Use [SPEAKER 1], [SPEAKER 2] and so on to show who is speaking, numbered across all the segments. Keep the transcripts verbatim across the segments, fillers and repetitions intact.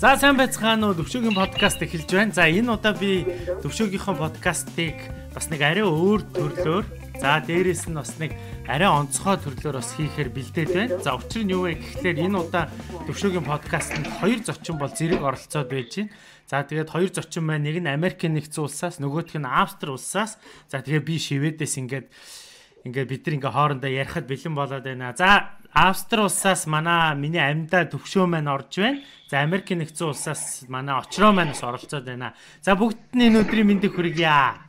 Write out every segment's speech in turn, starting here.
[SPEAKER 1] За сайн байцгаана уу, Төвшөөгийн подкаст эхэлж байна. За энэ удаа би Төвшөөгийнхөө подкастыг бас нэг арай өөр төрлөөр, за дээрэс нь бас нэг арай онцгой төрлөөр бас хийхээр бэлдээд байна. За учир нь юу вэ гэхлээр энэ удаа Төвшөөгийн подкастэнд хоёр зочин бол зэрэг оролцоод байж байна. За тэгээд хоёр зочин маань нэг нь Америкийн нэгдсэн улсаас, нөгөөх нь Австри улсаас. За тэгээд би Шведээс ингээд ингээд бид нар ингээ хоорондоо ярихад бэлэн болоод байна. За Австри улсаас манай миний амьдаа Төвшөө маань орж байна. За Америкийн нэгдсэн улсаас манай очроо маань бас оролцоод байна. За бүгдд нь энэ өдрийн мэндийг хүргье.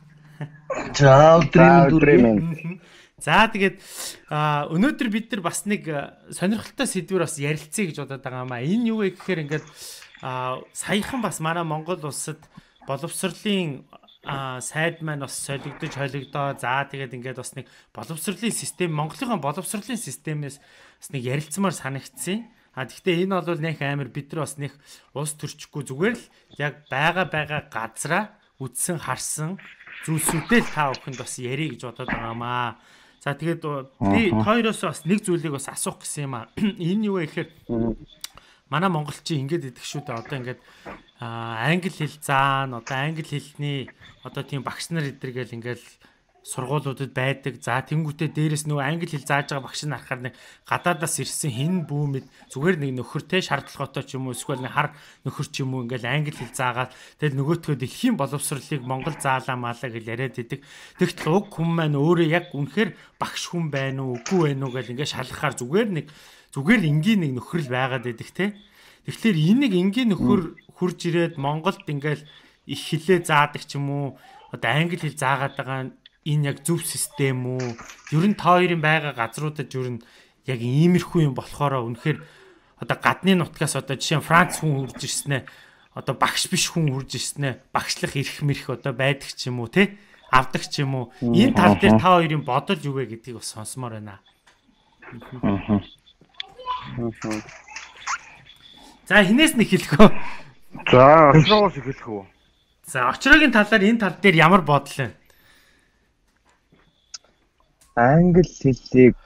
[SPEAKER 2] За өдрийн өдрийн.
[SPEAKER 1] За тэгээд өнөөдөр бид нар бас нэг сонирхолтой сэдвээр бас ярилцъя гэж бодоод байгаа юм аа. Энэ юу вэ гэхээр ингээд саяхан бас манай Монгол улсад боловсролын а сайд маань бас солигдож холигдоо. За тэгээд ингээд бас нэг боловсролын систем, Монголын боловсролын системээс бас нэг ярилцмаар санагдсан. А гэхдээ энэ бол нэг амар бид нар бас нэг улс төрчихгүй зүгээр л яг байгаа байгаа газраа үдсэн харсан зүйлсүүдээ л та бүхэнд бас ярих гэж бодоод байгаамаа. За тэгээд би хоёроос бас нэг зүйлийг бас асуух гэсэн юм аа. Энэ юу вэ гэхээр манай монголчин ингээд идэх шүү дээ. Одоо ингээд англи хэл заана, одоо англи хэлний одоо тийм багш нар идэргээл ингээл сургуулиудад байдаг. За тэнгуүтээ дээрэс нөгөө англи хэл зааж байгаа багш нар харахаар нэг гадаадаас ирсэн хин бүүмэд зүгээр нэг нөхөртэй шаардлагатай ч юм уу эсвэл нэг хар нөхөр ч юм уу ингээл англи хэл заагаад тэгэл нөгөөтгөө дэлхийн боловсролыг Монгол заалаа маалаа гэж яриад идэг. Тэгтэл уг хүн маань өөрөө яг үнэхээр багш хүн байна уу, үгүй байна уу гэж ингээд шалгахаар зүгээр нэг зүгээр энгийн нэг нөхрөл байгаад идэг те. Тэгэхээр энийг энгийн нөхөр хурж ирээд Монголд ингээл их хэлээ заадаг ч юм уу одоо англи хэл заагаад байгаа энэ яг зөв систем үү? Ер нь та хоёрын байгаа газруудад ер нь яг иймэрхүү юм болохоро үнэхээр одоо гадны нутгаас одоо жишээ нь Франц хүн хурж ирсэн ээ. Одоо багш биш хүн хурж ирсэн ээ. Багшлах эрх мэрх одоо байдаг ч юм уу те? Авдаг ч юм уу? Энэ тал дээр та хоёрын бодол юу вэ гэдгийг бас сонсомоор байна.
[SPEAKER 2] Аа.
[SPEAKER 1] За хинээс нь хэлэх үү?
[SPEAKER 2] За очроогоос эхэлэх үү?
[SPEAKER 1] За очроогийн талаар энэ тал дээр ямар бодол вэ?
[SPEAKER 2] Англи хэлийг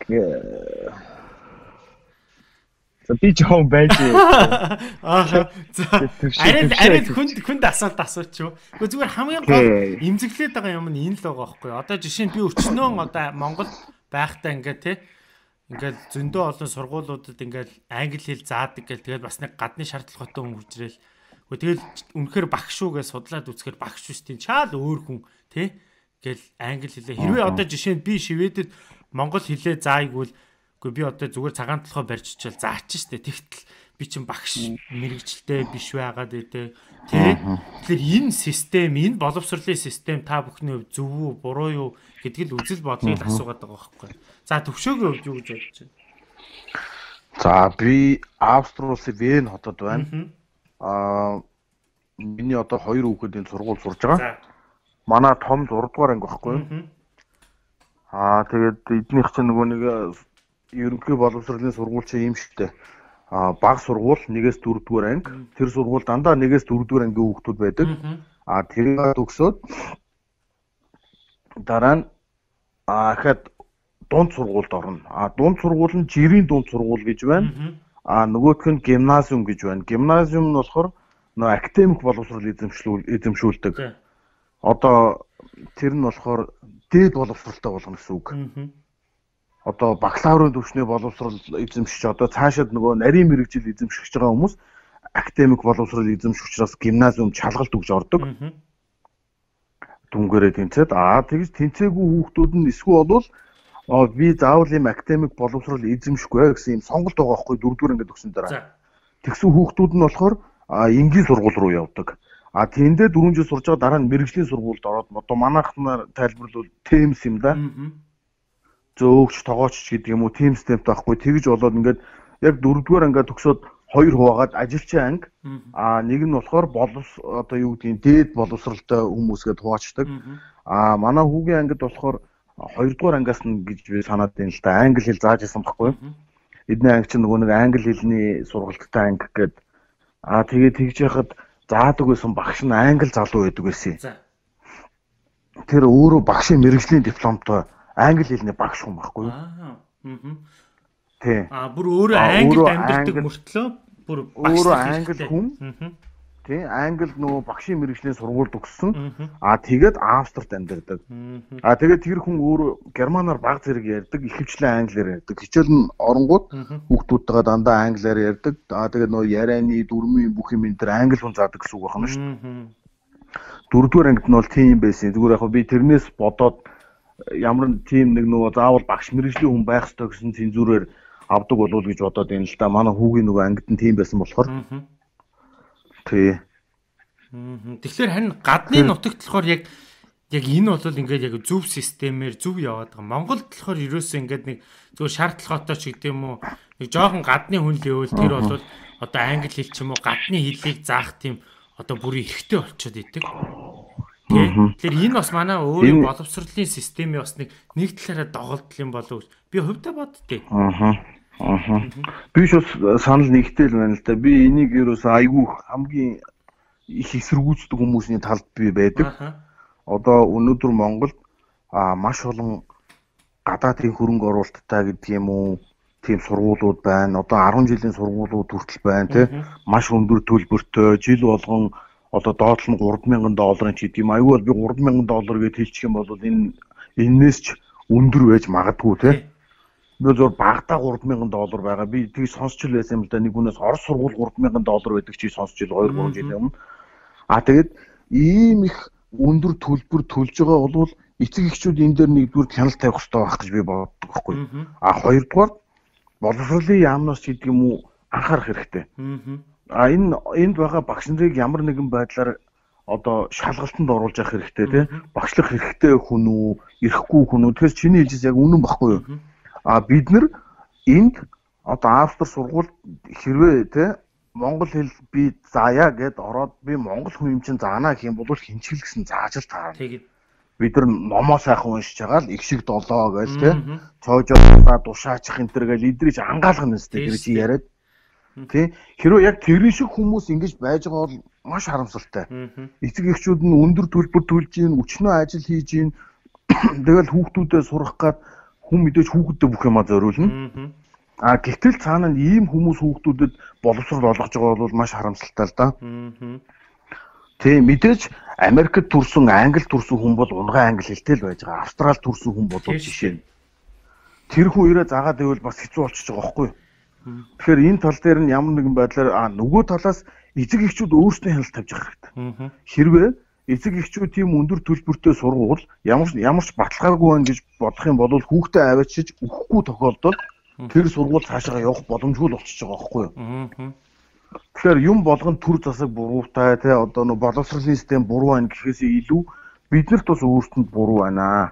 [SPEAKER 2] за би жоохон байж.
[SPEAKER 1] Аа. Арай арай хүнд хүнд асуулт асууч юу. Гэхдээ зүгээр хамгийн гол эмзэглээд байгаа юм нь энэ л байгаа байхгүй. Одоо жишээ нь би өчнөө одоо Монгол байхдаа ингээд те ингээд зөндөө олон сургуулиудад ингээд англи хэл заадаг гэл тэгээд бас нэг гадны шаардлагатай хүн хуржрэл. Тэгэл үнэхээр багш шүүгээ судлаад үзэхээр багш биш тийм чаал өөр хүн те гэл англи хэлээ. Хэрвээ одоо жишээ нь би Шведэд монгол хэлээ заайгвал үгүй би одоо зүгээр цагаан толгой барьчихвал заач штэ. Тэгтэл би чинь багш мэрэгчлээ биш байгаад өгдөө. Тэ. Тэгэхээр энэ систем, энэ боловсролын систем та бүхний хувьд зөв үү, буруу юу гэдгийг л үзэл бодлыг асуугаад байгаа байхгүй. За Төвшөөгийн хувьд юу гэж бодож байна?
[SPEAKER 2] За би Австри улсын Вен хотод байна. Аа миний одоо хоёр хүүхэдийн сургууль сурж байгаа. Манай том зураг дугаар анги байхгүй юу? Аа тэгээд эднийх чинь нөгөө нэг ерөнхий боловсролын сургууль чинь юм шигтэй. Аа баг сургууль нэгээс дөрөвдүгээр анги. Тэр сургууль дандаа нэгээс дөрөвдүгээр ангийн хүүхдүүд байдаг. Аа тэрийг төгсөөд дараа нь аа дахиад дунд сургуульд орно. Аа дунд сургууль нь жирийн дунд сургууль гэж байна. Аа нөгөөх нь гимназиум гэж байна. Гимназиум нь болохоор нөгөө академик боловсрол эзэмшүүлдэг. Одоо тэр нь болохоор дээд боловсролтой болгоно гэсэн үг. Одоо бакалаврын түвшний боловсрол эзэмшиж одоо цаашаад нөгөө нарийн мэрэгжил эзэмшиж байгаа хүмүүс академик боловсрол эзэмших учраас гимназиум чалгалт өгж ордог. Дүнгээрээ тэнцээд аа тэгж тэнцээгүй хүүхдүүд нь эсвэл болвол би заавал юм академик боловсрол эзэмшихгүй гэсэн юм сонголт байгаа байхгүй дөрөвдүгээр ангид өгсөн дараа. Тэгсэн хүүхдүүд нь болохоор энгийн сургууль руу явдаг. А тэндээ дөрвөн жил сурж байгаа дараа нь мэрэгжлийн сургуульд ороод одоо манайх нар тайлбарлавал Тэмс юм да. Зөөгч, тогооч гэдэг юм уу Тим системтэй байхгүй тэгж болоод ингээд яг дөрөвдүгээр ангиа төгсөөд хоёр хуваагаад ажилчин анги. А нэг нь болохоор боловс одоо юу гэдгийг дээд боловсралтай хүмүүсгээд хуваачдаг. А манай хүүгийн ангид болохоор хоёрдугаар ангиас нь гэж би санаад байна л да. Англи хэл зааж исэн байхгүй. Эдний анги чинь нөгөө нэг англи хэлний сургалттай анги гээд а тэгээ тэгж яхад заадаг байсан багш нь англи залуу байдаг байсан. Тэр өөрөө багшийн мэрэгжлийн дипломтой англи хэлний багш хүн байхгүй юу? Аа. Тий.
[SPEAKER 1] Аа бүр өөрөө англид амьдардаг мөртлөө бүр
[SPEAKER 2] өөрөө англи хүн. Тий, англи нөгөө багшийн мэргэжлийн сургуульд өгсөн. Аа тэгээд Австрид амьдардаг. Аа тэгээд тэр хүн өөрөө германаар баг зэрэг ярьдаг, ихэвчлэн англиар ярьдаг. Хичээл нь оронгууд хүүхдүүдтэйгээ дандаа англиар ярьдаг. Аа тэгээд нөгөө ярианы, дүрмийн бүх юм энэ төр англи хүн заадаг гэсэн үг байна шүү дээ. Дөрөвдүгээр ангид нь бол тийм байсан. Зүгээр яг би тэрнээс бодоод ямар тийм нэг нөгөө заавал багш мэргэжлийн хүн байх ёстой гэсэн цензурээр авдаг болов гэж бодоод байна л да. Манай хүүгийн нөгөө ангид нь тийм байсан болохоор. Тий.
[SPEAKER 1] Тэгэхээр харин гадны нутагт болохоор яг яг энэ бол ингээд яг зөв системээр зөв яваад байгаа. Монголд болохоор ерөөсөө ингээд нэг зөв шаардлагатай ч гэдэг юм уу нэг жоохон гадны хүн л гэвэл тэр бол одоо англи хэл ч юм уу гадны хэлийг заах тийм одоо бүрийн эрхтэй болчиход идэг. Тэгэхээр энэ бас манай өөрийн боловсролын системийн бас нэг нэг талаараа доголдол юм болов би хувьдаа боддتي.
[SPEAKER 2] Аа. Аа. Би ч бас санал нэгтэй л байна л да. Би энийг ерөөсөө айгүй хамгийн их эсэргүүцдэг хүмүүсийн талд би байдаг. Одоо өнөөдөр Монголд аа маш олон гадаадын хөрөнгө оруулалттай гэдэг юм уу тийм сургуулиуд байна. Одоо арван жилийн сургуулиуд хүртэл байна тий. Маш өндөр төлбөртэй жил болгон одоо доотлол нь гурван мянган долларын ч гэдэг юм. Айгүй бол би гурван мянган доллар гэж хэлчих юм бол энэ энээс ч өндөр байж магадгүй тий. Би зөв багтаа гурван мянган доллар байгаа. Би тийг сонсч л байсан юм л да. Нэг хүнээс Орос сургууль гурван мянган доллар байдаг чи сонсч ил хоёр гурван жилийн өмнө. А тэгээд ийм их өндөр төлбөр төлж байгаа бол эцэг эхчүүд энэ дээр нэгдүгээр хяналт тавих хэрэгтэй байх гэж би боддог байхгүй. А хоёрдугаар боловсролын яамнаас ч гэдэг юм уу анхаарах хэрэгтэй. А энэ энд байгаа багш нарыг ямар нэгэн байдлаар одоо шалгалтанд оруулж явах хэрэгтэй тий. Багшлах хэрэгтэй хүн үү, ирэхгүй хүн үү. Тэгэхээр чиний хэлжээс яг үнэн баггүй юу? А бид нар энд одоо Австри сургуульд хэрвээ тий Монгол хэл би заая гэд ороод би монгол хүн юм чинь заана гэх юм бол хинчгэл гэсэн зааж л таарна. Тэгээд бид нар номоо сайхан уншиж байгаа л их шиг долоо гээл тий цоожоо душаачих энэ төр гээл идриж ангаалгана өстэй тэр чи яриад тий хэрвээ яг тэрэн шиг хүмүүс ингэж байж байгаа бол маш харамсалтай. Эцэг эхчүүд нь өндөр төлбөр төлж ийн өчнөө ажил хийж ийн тэгэл хүүхдүүдэд сурах гад хүн мэдээж хүүхдэд бүх юмаа зориулна. А гэтэл цаана нь ийм хүмүүс хүүхдүүдэд боловсрол олгож байгаа бол маш харамсалтай л да. Тийм мэдээж Америкт төрсэн, Англид төрсэн хүн бол унгай англи хэлтэй л байж байгаа. Австрал төрсэн хүн бол жишээ нь. Тэр хүн ирээ загаад байвал бас хэцүү болчихж байгаа байхгүй юу? Тэгэхээр энэ тал дээр нь ямар нэгэн байдлаар а нөгөө талаас эцэг эхчүүд өөрсдөө хяналт тавьж явах хэрэгтэй. Хэрвээ эцэг эхчүүд тийм өндөр төлбөртэй сургуул ямар ямар ч баталгаагүй байна гэж бодох юм бол хүүхдээ аваачиж өгөхгүй тохиолдолд тэр сургууль цаашаа явах боломжгүй л болчихж байгаа байхгүй юу? Тэгэхээр юм болгонд төр засаг буруутай тий одоо нөө боловсролын систем буруу байна гэхээс илүү биднэрт бас өөрсдөнд буруу байна.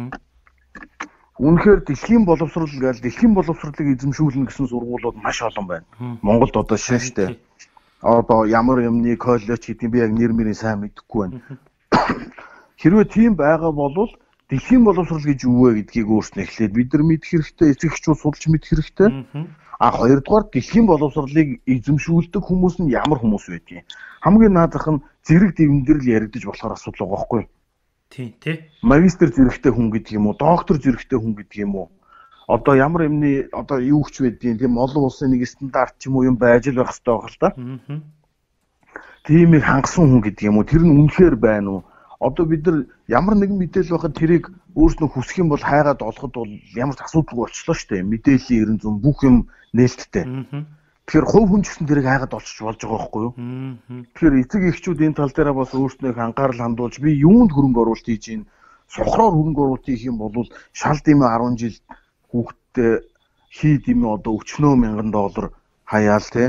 [SPEAKER 2] Үнэхээр дэлхийн боловсрол гэж дэлхийн боловсролыг эзэмшүүлнэ гэсэн сургуулиуд маш олон байна. Монголд одоо шинжтэй. Одоо ямар юмны коллеж гэдэг би яг нэр мөрийн сайн мэдэхгүй байна. Хэрвээ тийм байгаа бол дэлхийн боловсрол гэж юу вэ гэдгийг өөрснөө эхлээд бид нар мэдэх хэрэгтэй, эцэг эхчүүд судалж мэдэх хэрэгтэй. А хоёрдугаар дэлхийн боловсролыг эзэмшүүлдэг хүмүүс нь ямар хүмүүс байдгийг. Хамгийн наадах нь зэрэг дэвнэр л яригдаж болохоор асуудал байгаа байхгүй юу?
[SPEAKER 1] Тий, тий.
[SPEAKER 2] Магистр зэрэгтэй хүн гэдэг юм уу, доктор зэрэгтэй хүн гэдэг юм уу? Одоо ямар юмны одоо юу ч байдгийг тийм олон улсын нэг стандарт ч юм уу юм байж л байх хэрэгтэй байгаа л та. Тийм их хангасан хүн гэдэг юм уу? Тэр нь үнэхээр байна уу? Одоо бид нар ямар нэгэн мэдээлэл байхад тэрийг өөрснөө хүсэх юм бол хайгаад олоход бол ямар ч асуудалгүй болчихлоо шүү дээ. Мэдээллийн ерэн зүүн бүх юм нээлттэй. Тэгэхээр хувь хүн ч гэсэн тэрийг хайгаад олчих болж байгаа байхгүй юу? Тэгэхээр эцэг эхчүүд энэ тал дээр бас өөрснөө анхаарал хандуулж би юунд хөрөнгө оруулалт хийж ийн сохроор хөрөнгө оруулалт хийх юм бол шал дэмэ арван жил хүүхдтэй хий дэмэ одоо өчнөө мянган доллар хаяал тий.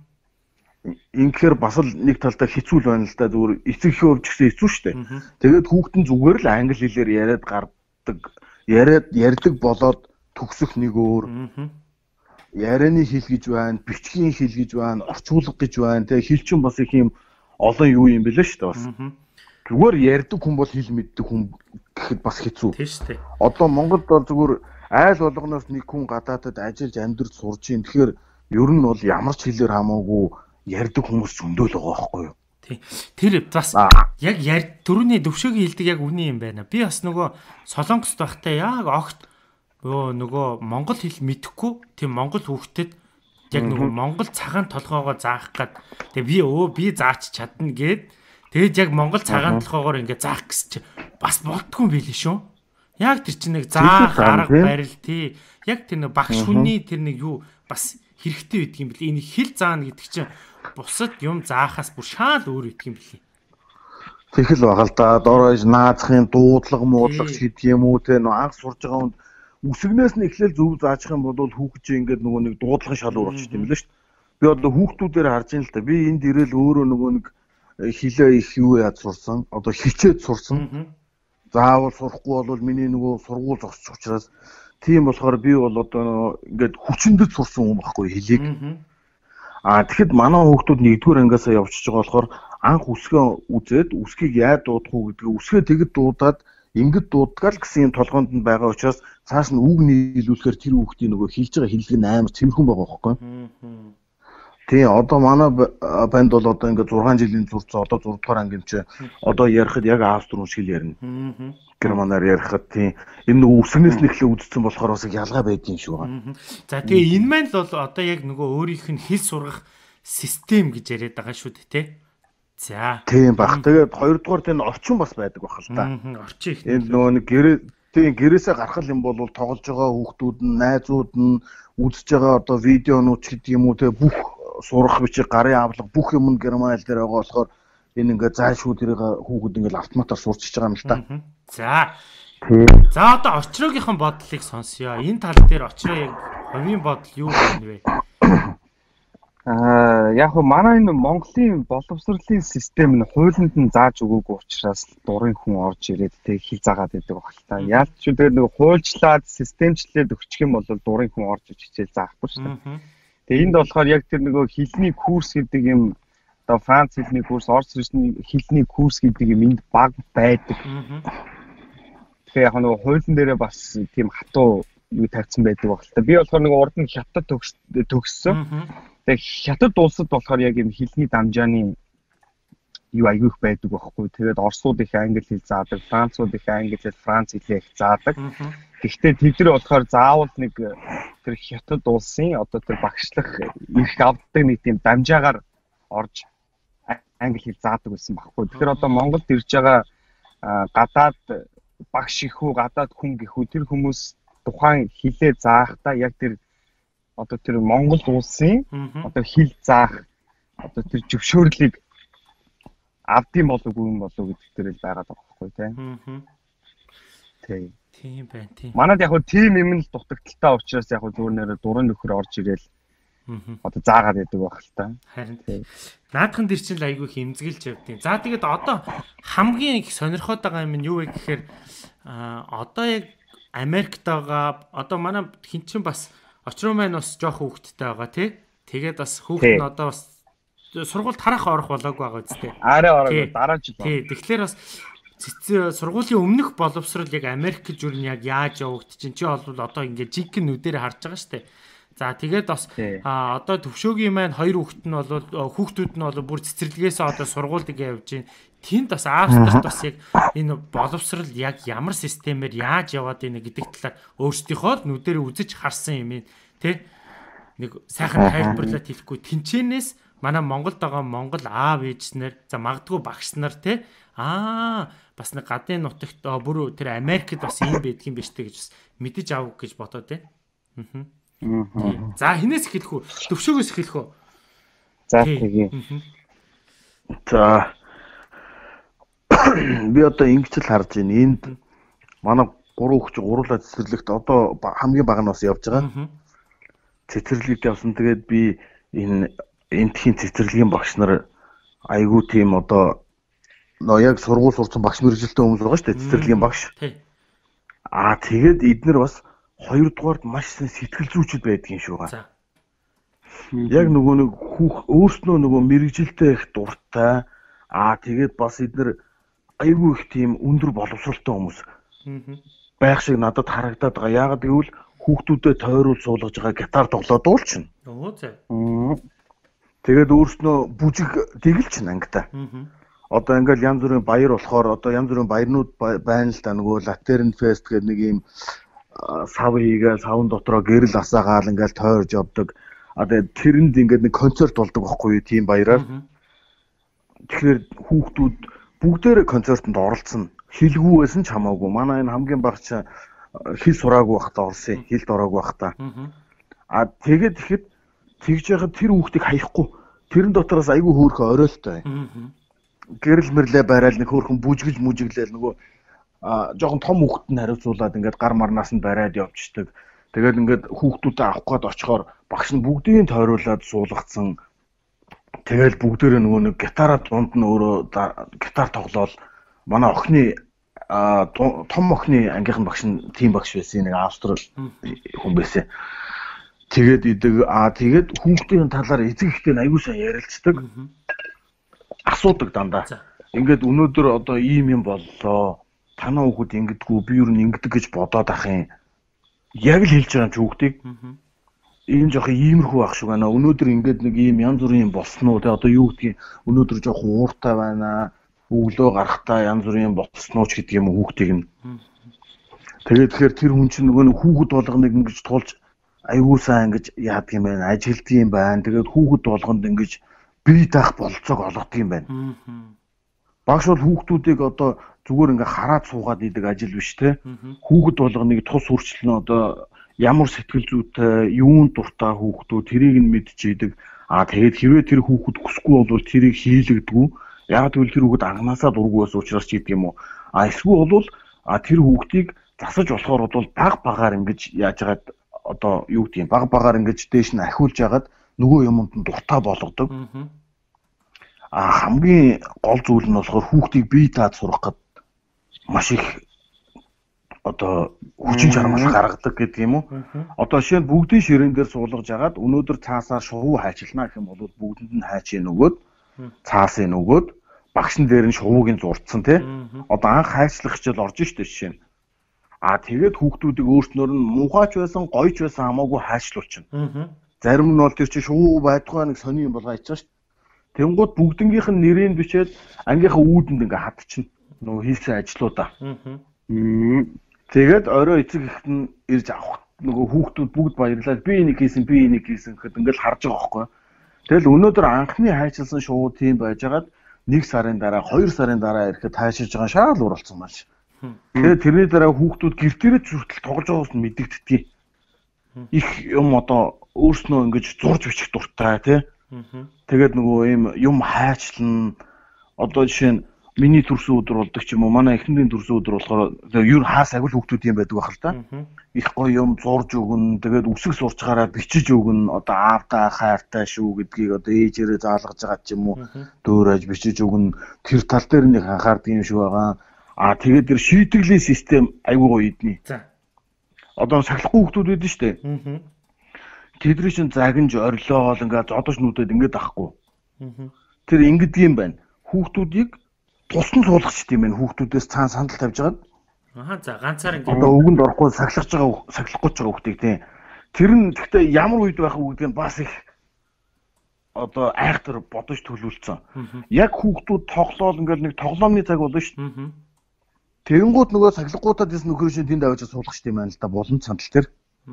[SPEAKER 2] Инхээр бас л нэг талдаа хэцүү л байна л да зүгээр эцэг эхийн хувьд ч гэсэн хэцүү шүү дээ. Тэгээд хүүхдэн зүгээр л англи хэлээр яриад гардаг, яриад ярьдаг болоод төгсөх нэг өөр. Ярианы хэл гэж байна, бичгийн хэл гэж байна, орчуулга гэж байна. Тэгээ хэл чинь бас их юм олон юу юм бэлээ шүү дээ бас. Зүгээр ярьдаг хүн бол хэл мэддэг хүн гэхэд бас хэцүү.
[SPEAKER 1] Тийм шүү дээ.
[SPEAKER 2] Одоо Монголд бол зүгээр айл болгоноос нэг хүн гадаадад ажиллаж амьдарч сурж ийн. Тэгэхээр ер нь бол ямар ч хэлээр хамаагүй ярьдаг хүмүүс зөндөл байгаа байхгүй юу?
[SPEAKER 1] Тий. Тэр бас яг яар түрүүний төвшөөгийн хэлдэг яг үний юм байна. Би бас нөгөө Солонгост байхдаа яг огт нөгөө нөгөө монгол хэл мэдэхгүй тийм монгол хүүхдэд яг нөгөө Монгол цагаан толгоогоо заах гад тэгээ би өө би заач чадна гэд тэгээд яг Монгол цагаан толгоогоор ингээ заах гэсэн чи бас болтгүй байлээ шүү. Яг тэр чинь нэг заах арга барил тий. Яг тэр нэг багш хүний тэр нэг юу бас хэрэгтэй байдаг юм бэл. Энэ хэл заана гэдэг чинь бусад юм заахаас бүр шаал өөр байдаг юм бэл.
[SPEAKER 2] Тэгэл байгаа л да. Доорож наазахын дуудлага муудлага шид юм уу те нөө анх сурж байгаа хүнд үсгнээс нь эхлээл зөв заачих юм бол хүүхэд чинь ингээд нөгөө нэг дуудлагын шал уурч тийм лээ шүү дээ. Би одоо хүүхдүүдээр харж байна л да. Би энд ирээл өөрөө нөгөө нэг хилээ их юу яад сурсан. Одоо хичээд сурсан. Заавал сурахгүй бол миний нөгөө сургууль зогсчих учраас тийм болохоор би бол одоо ингээд хүчнэд сурсан юм баггүй хилийг. Аа тэгэхэд манай хүүхдүүд нэгдүгээр ангиасаа явчихж байгаа болохоор анх үсгээ үзээд үсгийг яад дуудах уу гэдгээ үсгээ тэгэд дуудаад ингэж дуудгаал гэсэн юм толгоонд нь байгаа учраас цааш нь үг нийлүүлэхээр тэр хүүхдийн нөгөө хийж байгаа хэллэг нь амар цэвэрхэн байгаа байхгүй. Тий, одоо манай банд бол одоо ингээд зургаан жилийн зурцсан одоо зураг дахь анги юм чи одоо ярихад яг австрал шиг ярина. Германаар ярихад тий энэ нөгөө үсгнээс нь эхлээ үдцсэн болохоор бас ялгаа байдгийн шүү байгаа.
[SPEAKER 1] За тэгээ энэ маань л бол одоо яг нөгөө өөрийнх нь хэл сургах систем гэж яриад байгаа шүү дээ тий. За.
[SPEAKER 2] Тийм баг. Тэгээд хоёрдугаар тэр орчин бас байдаг бах л да.
[SPEAKER 1] Орчин их.
[SPEAKER 2] Энэ нөгөө нэг гэрээ тийм гэрээсээ гарах юм бол тоглож байгаа хүүхдүүд нь, найзууд нь үзэж байгаа одоо видеонууд ч гэдэг юм уу те бүх сурах бичиг гарын авлага бүх юм нь герман хэл дээр байгаа болохоор энэ ингээ заашгүй тэрийг хүүхэд ингээл автоматар сурчиж байгаа юм л та.
[SPEAKER 1] За. За одоо очрогийнхэн бодлыг сонсъё. Энэ тал дээр очроо яг хувийн бодол юу байна вэ?
[SPEAKER 3] Аа яг хөө манай энэ Монголын боловсролын систем нь хуулинд нь зааж өгөөгүй учраас дурын хүн орж ирээд тэг хэл заагаад байдаг баг л та. Яалт ч үгээр нэг хуульчлаад системчлээд өгчих юм бол дурын хүн орж иж хичээл заахгүй шүү дээ. Тэгээ энд болохоор яг тэр нөгөө хэлний курс гэдэг юм одоо Франц хэлний курс, Орос хэлний курс гэдэг юм энд баг байдаг. Тэгээ яг нөгөө хуулийн дээрээ бас тийм хатуу юу тавьсан байдаг баг л та. Би болохоор нөгөө урд нь хятад төгссөн. Тэгээ хятад улсад болохоор яг энэ хэлний дамжааны юу аягүй их байдаг байхгүй. Тэгээд орсууд их англи хэл заадаг, францууд их англи хэл, франц хэлээ их заадаг. Гэхдээ тэд нар болохоор заавал нэг тэр хятад улсын одоо тэр багшлах их авдаг нэг тийм дамжаагаар орж англи хэл заадаг байсан байхгүй. Тэгэхээр одоо Монголд ирж байгаа гадаад багш ихүү, гадаад хүн гэхүү тэр хүмүүс тухайн хэлээ заахтаа яг тэр одоо тэр Монгол улсын одоо хэл заах одоо тэр зөвшөөрлийг авдсан болов уу юм болов гэдэг дээр л байгаад байгаа байхгүй тийм. Тийм.
[SPEAKER 1] Тийм байна тийм.
[SPEAKER 3] Манайд яг хөө тийм юм л дутагдaltaа учраас яг хөө зүгээр нэрээ дурын нөхөр орж ирээл одоо заагаад байдаг байх л та.
[SPEAKER 1] Харин тийм. Наадхан дэр чинь л айгүй их эмзэглэж явдیں۔ За тэгээд одоо хамгийн их сонирхоод байгаа юм нь юу вэ гэхээр одоо яг Америкт байгаа одоо манай хин чин бас очроо маань бас жоох хүүхдтэй байгаа тий. Тэгээд бас хүүхд нь одоо бас сургууль тарах орох болоогүй байгаа үстэй.
[SPEAKER 3] Арай ороогүй дараа жил.
[SPEAKER 1] Тий. Тэгэхээр бас сургуулийн өмнөх боловсрол яг Америк гэж юу яг яаж явагдчих чи бол одоо ингээд жинхэнэ нүдээр харж байгаа штэ. За тэгээд бас а одоо төвшөөгийн маань хоёр хүүхэд нь бол хүүхдүүд нь бол бүр цэцэрлэгээс одоо сургуульд явж байна. Тэнд бас Австрид бас яг энэ боловсрол яг ямар системээр яаж яваад байна гэдэг талаар өөрсдийнхөө нүдээр үзэж харсан юм тий. Нэг сайхан тайлбарлаад хэлэхгүй тэнчэнээс манай Монголд байгаа Монгол аав ээжнэр за магадгүй багш нар тий аа бас нэг гадны нутагт бүр тэр Америкт бас юм байдгийн биш тэг гэж бас мэдэж авах гэж бодоод тий. Аа. За хинээс эхэлэх үү? Төвшөөгөөс эхэлэх үү?
[SPEAKER 3] За тэгээ.
[SPEAKER 2] За би одоо ингэж л харж байна. Энд манай гурван хүүхд гурлаа цэцэрлэгт одоо хамгийн бага нь бас явж байгаа. Цэцэрлэгт явсан. Тэгээд би энэ энтхийн цэцэрлэгийн багш нар айгүй тийм одоо нөө яг сургууль сурсан багш мэргэжилтэй хүмүүс байгаа шүү дээ. Цэцэрлэгийн багш. Аа тэгээд эднэр бас хоёрдугаард маш сэтгэл зүйчд байдгийн шүү га. Яг нөгөө нэг хүүх өөрснөө нөгөө мэрэгжилтэй их дуртай. Аа тэгээд бас эднэр айгүй их тийм өндөр боловсролтой хүмүүс байх шиг надад харагдаад байгаа. Яагаад гэвэл хүүхдүүдэд тойруулж суулгаж байгаа гитар тоглоод дуулчихна.
[SPEAKER 1] Оо зэ.
[SPEAKER 2] Тэгээд өөрснөө бүжиг дэгэлчихнэ ангитай. Одоо ингээл янз бүрийн баяр болохоор одоо янз бүрийн баярнууд байна л да нөгөө Lateran Fest гэдэг нэг юм сав хийгээл савн дотроо гэрэл асаагаал ингээл тойрж явдаг. А тэгээд тэрэнд ингээд нэг концерт болдог байхгүй юу тийм баяраар. Тэгэхээр хүүхдүүд бүгдээрээ концертод оролцсон. Хэлгүй байсан ч хамаагүй. Манай энэ хамгийн багч хэл сураагүй байхдаа орсон. Хэлд ороогүй байхдаа. А тэгээд ихэд тэгж яхад тэр хүүхдийг хаяхгүй. Тэрэн дотроос айгүй хөөрхөн оройлтой. Гэрэл мэрлээ барайл нэг хөөрхөн бүжгэлж мүжиглээл нөгөө а жоохон том хүүхдэд нь хариуцуулаад ингээд гар марнаас нь бариад явчихдаг. Тэгээд ингээд хүүхдүүдээ авах гээд очихоор багш нь бүгдийг тойруулаад суулгацсан. Тэгэл бүгдээрээ нөгөө нэг гитараа дунд нь өөрөө гитар тоглоол манай охины том охины ангийнхан багш нь тийм багш байсан нэг австрал хүн байсан. Тэгээд идэг аа тэгээд хүүхдийн талаар эцэг ихтэй аягүй сайн ярилцдаг. Асуудаг дандаа. Ингээд өнөөдөр одоо ийм юм боллоо. Танаа хүүхэд ингэдэггүй би юу н ингэдэг гэж бодоод ах юм. Яг л хэлж байгаа юм чи хүүхдийг. Энэ жоох иймэрхүү ах шиг байна. Өнөөдөр ингээд нэг ийм янз бүрийн юм болсон уу? Тэгээ одоо юу гэдгийг өнөөдөр жоох ууртай байна. Өглөө гарахтаа янз бүрийн юм болсон уу ч гэдэг юм хүүхдийг нь. Тэгээд тэгэхээр тэр хүн чинь нөгөө хүүхэд болгоныг ингэж тулж аягүй сайн ингэж яадаг юм байна. Ажилтдаг юм байна. Тэгээд хүүхэд болгонд ингэж бие даах болцоог олгодог юм байна. Багш бол хүүхдүүдийг одоо зүгээр ингээ хараад суугаад идэг ажил биш те. Хүүхэд болгоныг тус хүрчлэн одоо ямар сэтгэл зүйтэй, юунд дуртай хүүхдүүд тэрийг нь мэдчихийдэг. Аа тэгээд хэрвээ тэр хүүхэд хүсэхгүй бол тэрийг хийлэгдэггүй. Яг тэгвэл тэр хүүхэд анханасаа дургүй байсан учраас ч гэдэг юм уу. Аа эсвэл бол а тэр хүүхдийг засаж болохоор бол баг багаар ингэж яаж хагаад одоо юу гэдэг юм баг багаар ингэж дээш нь ахиулж ягаад нөгөө юмд нь дуртай болгодог. А хамгийн гол зүйл нь болохоор хүүхдийг бие даад сурах гэд маш их одоо хүчин чармал гаргадаг гэдэг юм уу. Одоо жишээ нь бүгдийн ширээн дээр суулгаж агаад өнөөдөр цаасаар шувуу хайчилна гэх юм бол бүгдэнд нь хайчийн нөгөөд цаасын нөгөөд багшин дээр нь шувуугийн зурцсан тий. Одоо анх хайчлах хичээл орж штэ жишээ нь. А тэгээд хүүхдүүдийг өөрснөөр нь муухайч байсан, гоёч байсан хамаагүй хайчлуулчихна. Зарим нь бол тэр чинь шувуу байдгаа нэг сони юм болгоо ичж штэ. Тэнгууд бүгднгийнх нь нэрийг бичээд ангийнхаа үүдэнд ингээ хатчихна. Нөгөө хийсэн ажлуудаа. Тэгээд орой эцэг ихт нь ирж авах. Нөгөө хүүхдүүд бүгд баярлаад би энийг хийсэн, би энийг хийсэн гэхэд ингээл харж байгаа байхгүй. Тэгэл өнөөдөр анхны хайчилсан шувуу тийм байжгаад нэг сарын дараа, хоёр сарын дараа ирэхэд хайшиж байгаа шаал уралцсан маш. Тэгээд тэрний дараа хүүхдүүд гэртээрээ зүртэл тоглож байгаас нь мэдэгддэг. Их юм одоо өөрснөө ингэж зурж бичих дуртай тий. Тэгээд нөгөө ийм юм хайчлан одоо жишээ нь миний төрсөн өдөр болдог ч юм уу манай эхнэрийн төрсөн өдөр болохоор ер нь хаас агил хүүхдүүд юм байдаг байх л та. Их гоё юм зурж өгнө. Тэгээд үсэг сурчгаараа бичиж өгнө. Одоо аавтаа хайртай шүү гэдгийг одоо ээжээрээ заалгаж байгаа ч юм уу дөөрөж бичиж өгнө. Тэр тал дээр нэг анхаардаг юм шиг байгаа. Аа тэгээд тэр шийтгэлийн систем айгүй гоё идний. За. Одоо сахилахгүй хүүхдүүд байдаг шүү дээ. Тэдний чинь загинж орлоол ингээд зодож нүдэд ингээд ахгүй. Тэр ингэдэг юм байна. Хүүхдүүдийг тусдан суулгачд юм байна. Хүүхдүүдээс цаан сандал тавьж байгаа.
[SPEAKER 1] Аха за ганцаар ингээд
[SPEAKER 2] одоо өгөнд орохгүй сахилгаж байгаа сахилахгүй ч байгаа хүүхдийг тийм. Тэр нь гэхдээ ямар үед байх вэ гэдгийг бас их одоо айхтар бодож төлөвлөсөн. Яг хүүхдүүд тоглоол ингээд нэг тоглоомны цаг болно шүү дээ. Тэгэнгүүт нөгөө сахилгуудад дэс нөхөр шин тэнд аваад суулгах юм байна л да болон сандал тэр.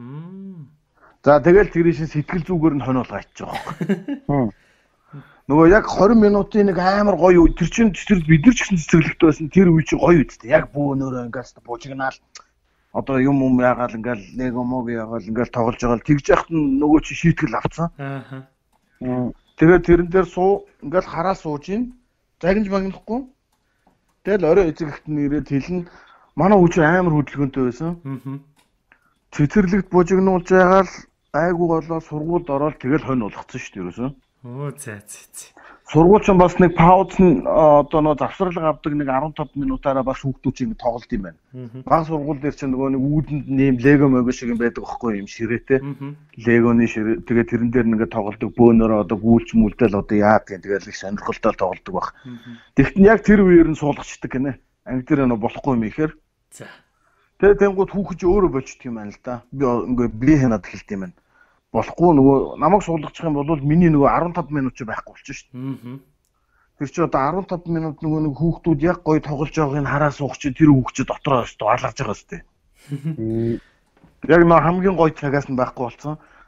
[SPEAKER 2] За тэгэл тэрийн шин сэтгэл зүгээр нь хониолгоо ачиж байгаа. Нөгөө яг двадцать минутын нэг амар гоё тэр чинь тэр бид нар ч гэсэн цэцэрлэгтэй байсан тэр үе чи гоё үстэй. Яг бөөнөрөө ингээс бужигнаал одоо юм юм ягаал ингээл лего мог ягаал ингээл тоглож байгаа л тэгж яхад нөгөө чи шийтгэл авцсан. Аа. Тэгээд тэрэн дээр суу ингээл хараа сууж ийн загинж магнахгүй. Тэгэл орой эцэг ихт нэрээд хэлнэ. Манай хүүч амар хөдөлгөөнтэй байсан. Аа. Цэцэрлэгт бужигнуулж байгаа л айгуу болоо сургуульд ороод тэгэл хонь болгоцсон шүү дээ ерөөсөө.
[SPEAKER 1] Оо заа заа.
[SPEAKER 2] Сургууль ч бас нэг пауз нь одоо нөө завсрал авдаг нэг15 минутаараа бас хүүхдүүд чинь тоглолт юм байна. Баг сургууль дээр чинь нөгөө нэг үүдэнд нэм лего мого шиг юм байдаг байхгүй юм ширээтэй. Легоны ширээ тэгээ тэрэн дээр нэгэ тоглолдог бөөнөрөө одоо гүйлч мүлдэл одоо яад гэн тэгэл их сонирхолтой тоглолдог баг. Тэгт нь яг тэр үеэр нь суулгачдаг гинэ. Анги дээр нөө болохгүй юм ихээр. За. Тэгээ тэнгууд хүүхэж өөрөө болчдөг юм байна л да. Би ингээ би хянаад хэлт юм байна. Болохгүй нөгөө намайг суулгачих юм бол миний нөгөө15 минут ч байхгүй болчих шүү дээ. Тэр чи одоо15 минут нөгөө нэг хүүхдүүд яг гоё тоглож байгааг нь хараа суух чи тэр хүүхчид дотроо өстө алгаж байгаа өстэй. Яг нөө хамгийн гоё цагаас нь байхгүй болсон.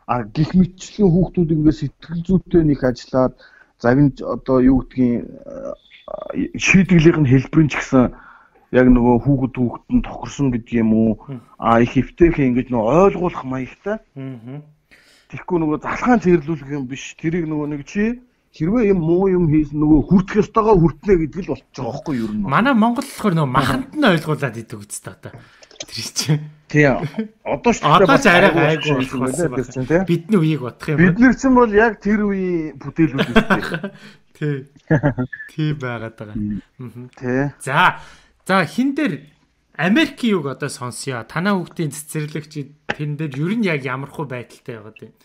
[SPEAKER 2] А гих мэтчлийн хүүхдүүд ингээд сэтгэл зүйтэй нэг ажиллаад загнаж одоо юу гэдгийг шийдвэрлэх нь хэлбэрийн ч гэсэн яг нөгөө хүүхэд хүүхэд нь тохирсон гэдэг юм уу? А их эвтэйхээ ингэж нөгөө ойлгуулах маягтай. Тэгэхгүй нөгөө залхаан цэрлүүлэх юм биш. Тэрийг нөгөө нэг чи хэрвээ юм муу юм хийсэн нөгөө хүртэх ёстойгоо хүртнэ гэдэг л болчих жоох байхгүй юу юм.
[SPEAKER 1] Манай Монгол болохоор нөгөө маханд нь ойлгуулад идэг үст та. Тэр чинь.
[SPEAKER 2] Тий. Одоо ч
[SPEAKER 1] одоо ч арай гайгүй болох байсан тийм. Бидний үеийг бодох юм.
[SPEAKER 2] Бид нар ч юм бол яг тэр үеийн бүтээлүүд үстэй.
[SPEAKER 1] Тий. Тий байгаад байгаа.
[SPEAKER 2] Тий.
[SPEAKER 1] За. За хин дээр Америкийн юг одоо сонсё. Танаа хүүхдийн цэцэрлэгч тэн дээр ер нь яг ямархуу байдалтай байгаад байна.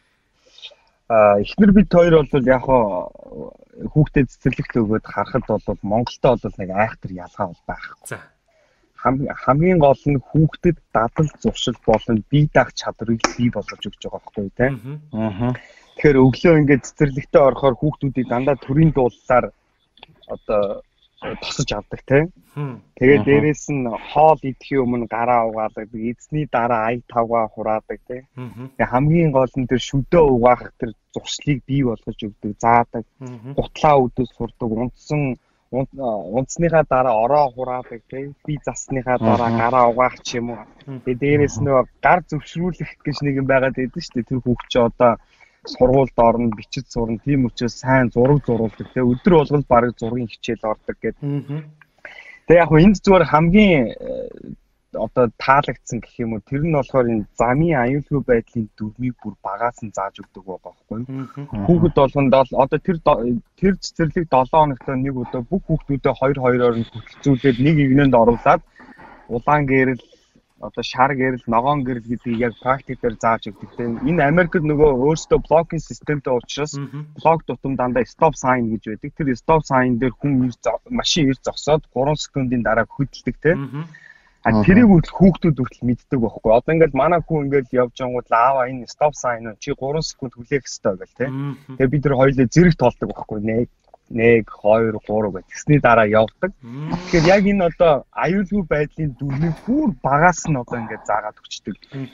[SPEAKER 3] А эхнэр бид хоёр бол яг хоо хүүхдэд цэцэрлэгт өгөөд харахад бол Монголтой бол нэг айхтар ялгаа бол байхгүй.
[SPEAKER 1] За.
[SPEAKER 3] Хамгийн гол нь хүүхдэд дадал зуршил болон бие даах чадрыг бий болгож өгч байгаа байхгүй тийм. Аа. Тэгэхээр өглөө ингээд цэцэрлэгтээ орохоор хүүхдүүдийг дандаа төрийн дуулалаар одоо тосож авдаг тийм. Тэгээд дээрэс нь хоол идэхийн өмнө гараа угаадаг, эзний дараа ая тавгаа хураадаг тийм. Тэгээд хамгийн гол нь тэр шүдөө угаах тэр зуршлыг бий болгож өгдөг, заадаг. Гутлаа үүдээс сурдаг, унтсан унтсныхаа дараа ороо хураадаг тийм. Би засныхаа дараа гараа угаах ч юм уу. Тэгээд дээрэс нь гар зөвшрүүлэх гэж нэг юм байгаад байдаг шүү дээ. Тэр хүүхд чи одоо сургуульд орно, бичиж сурна. Тийм учраас сайн зураг зурулдаг тийм. Өдөр болгол бараг зургийн хичээл ордог гэдэг. Тэгээ яг хөө энд зүгээр хамгийн одоо таалагдсан гэх юм уу тэр нь болохоор энэ замын аюулгүй байдлын дүрмийг бүр багаас нь зааж өгдөг байгаа байхгүй юу. Хүүхэд болгонд одоо тэр тэр цэцэрлэг долоон хоногт нэг удаа бүх хүүхдүүдэд хоёр хоёроор нь хөтөлцүүлээд нэг игнэнд оруулаад улаан гэрэл одоо шар гэрэл ногоон гэрэл гэдгийг яг практикээр зааж өгдөг. Энэ Америкт нөгөө өөрсдөө блокинг системтэй учраас блок тутам дандаа stop sign гэж байдаг. Тэр stop sign дээр хүн машин ирж зогсоод гурван секундын дараа хөдөлдөг тийм. А тэрийг хүүхдүүд хүртэл мэддэг байхгүй. Одоо ингээд манай хүн ингээд явж ангууд аава энэ stop sign нь чи гурван секунд хүлээх ёстой гэл тийм. Тэгээ бид нар хоёулаа зэрэг тоолдог байхгүй. нэг нэг хоёр гурав гэх тэгсний дараа явдаг. Тэгэхээр яг энэ одоо аюулгүй байдлын дүрмийг бүр багаас нь одоо ингээд заагаад өчтдөг.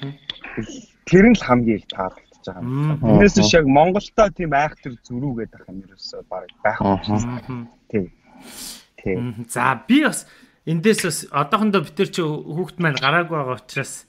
[SPEAKER 3] Тэр нь л хамгийн их таалагдж байгаа юм. Тэрнээс ч яг Монголтой тийм айхтар зөрүү гэдэг юм ерөөсөө баг байхгүй. Тий. Тий.
[SPEAKER 1] За би бас эндээс бас одоохондоо битэр чи хүүхд маань гараагүй байгаа учраас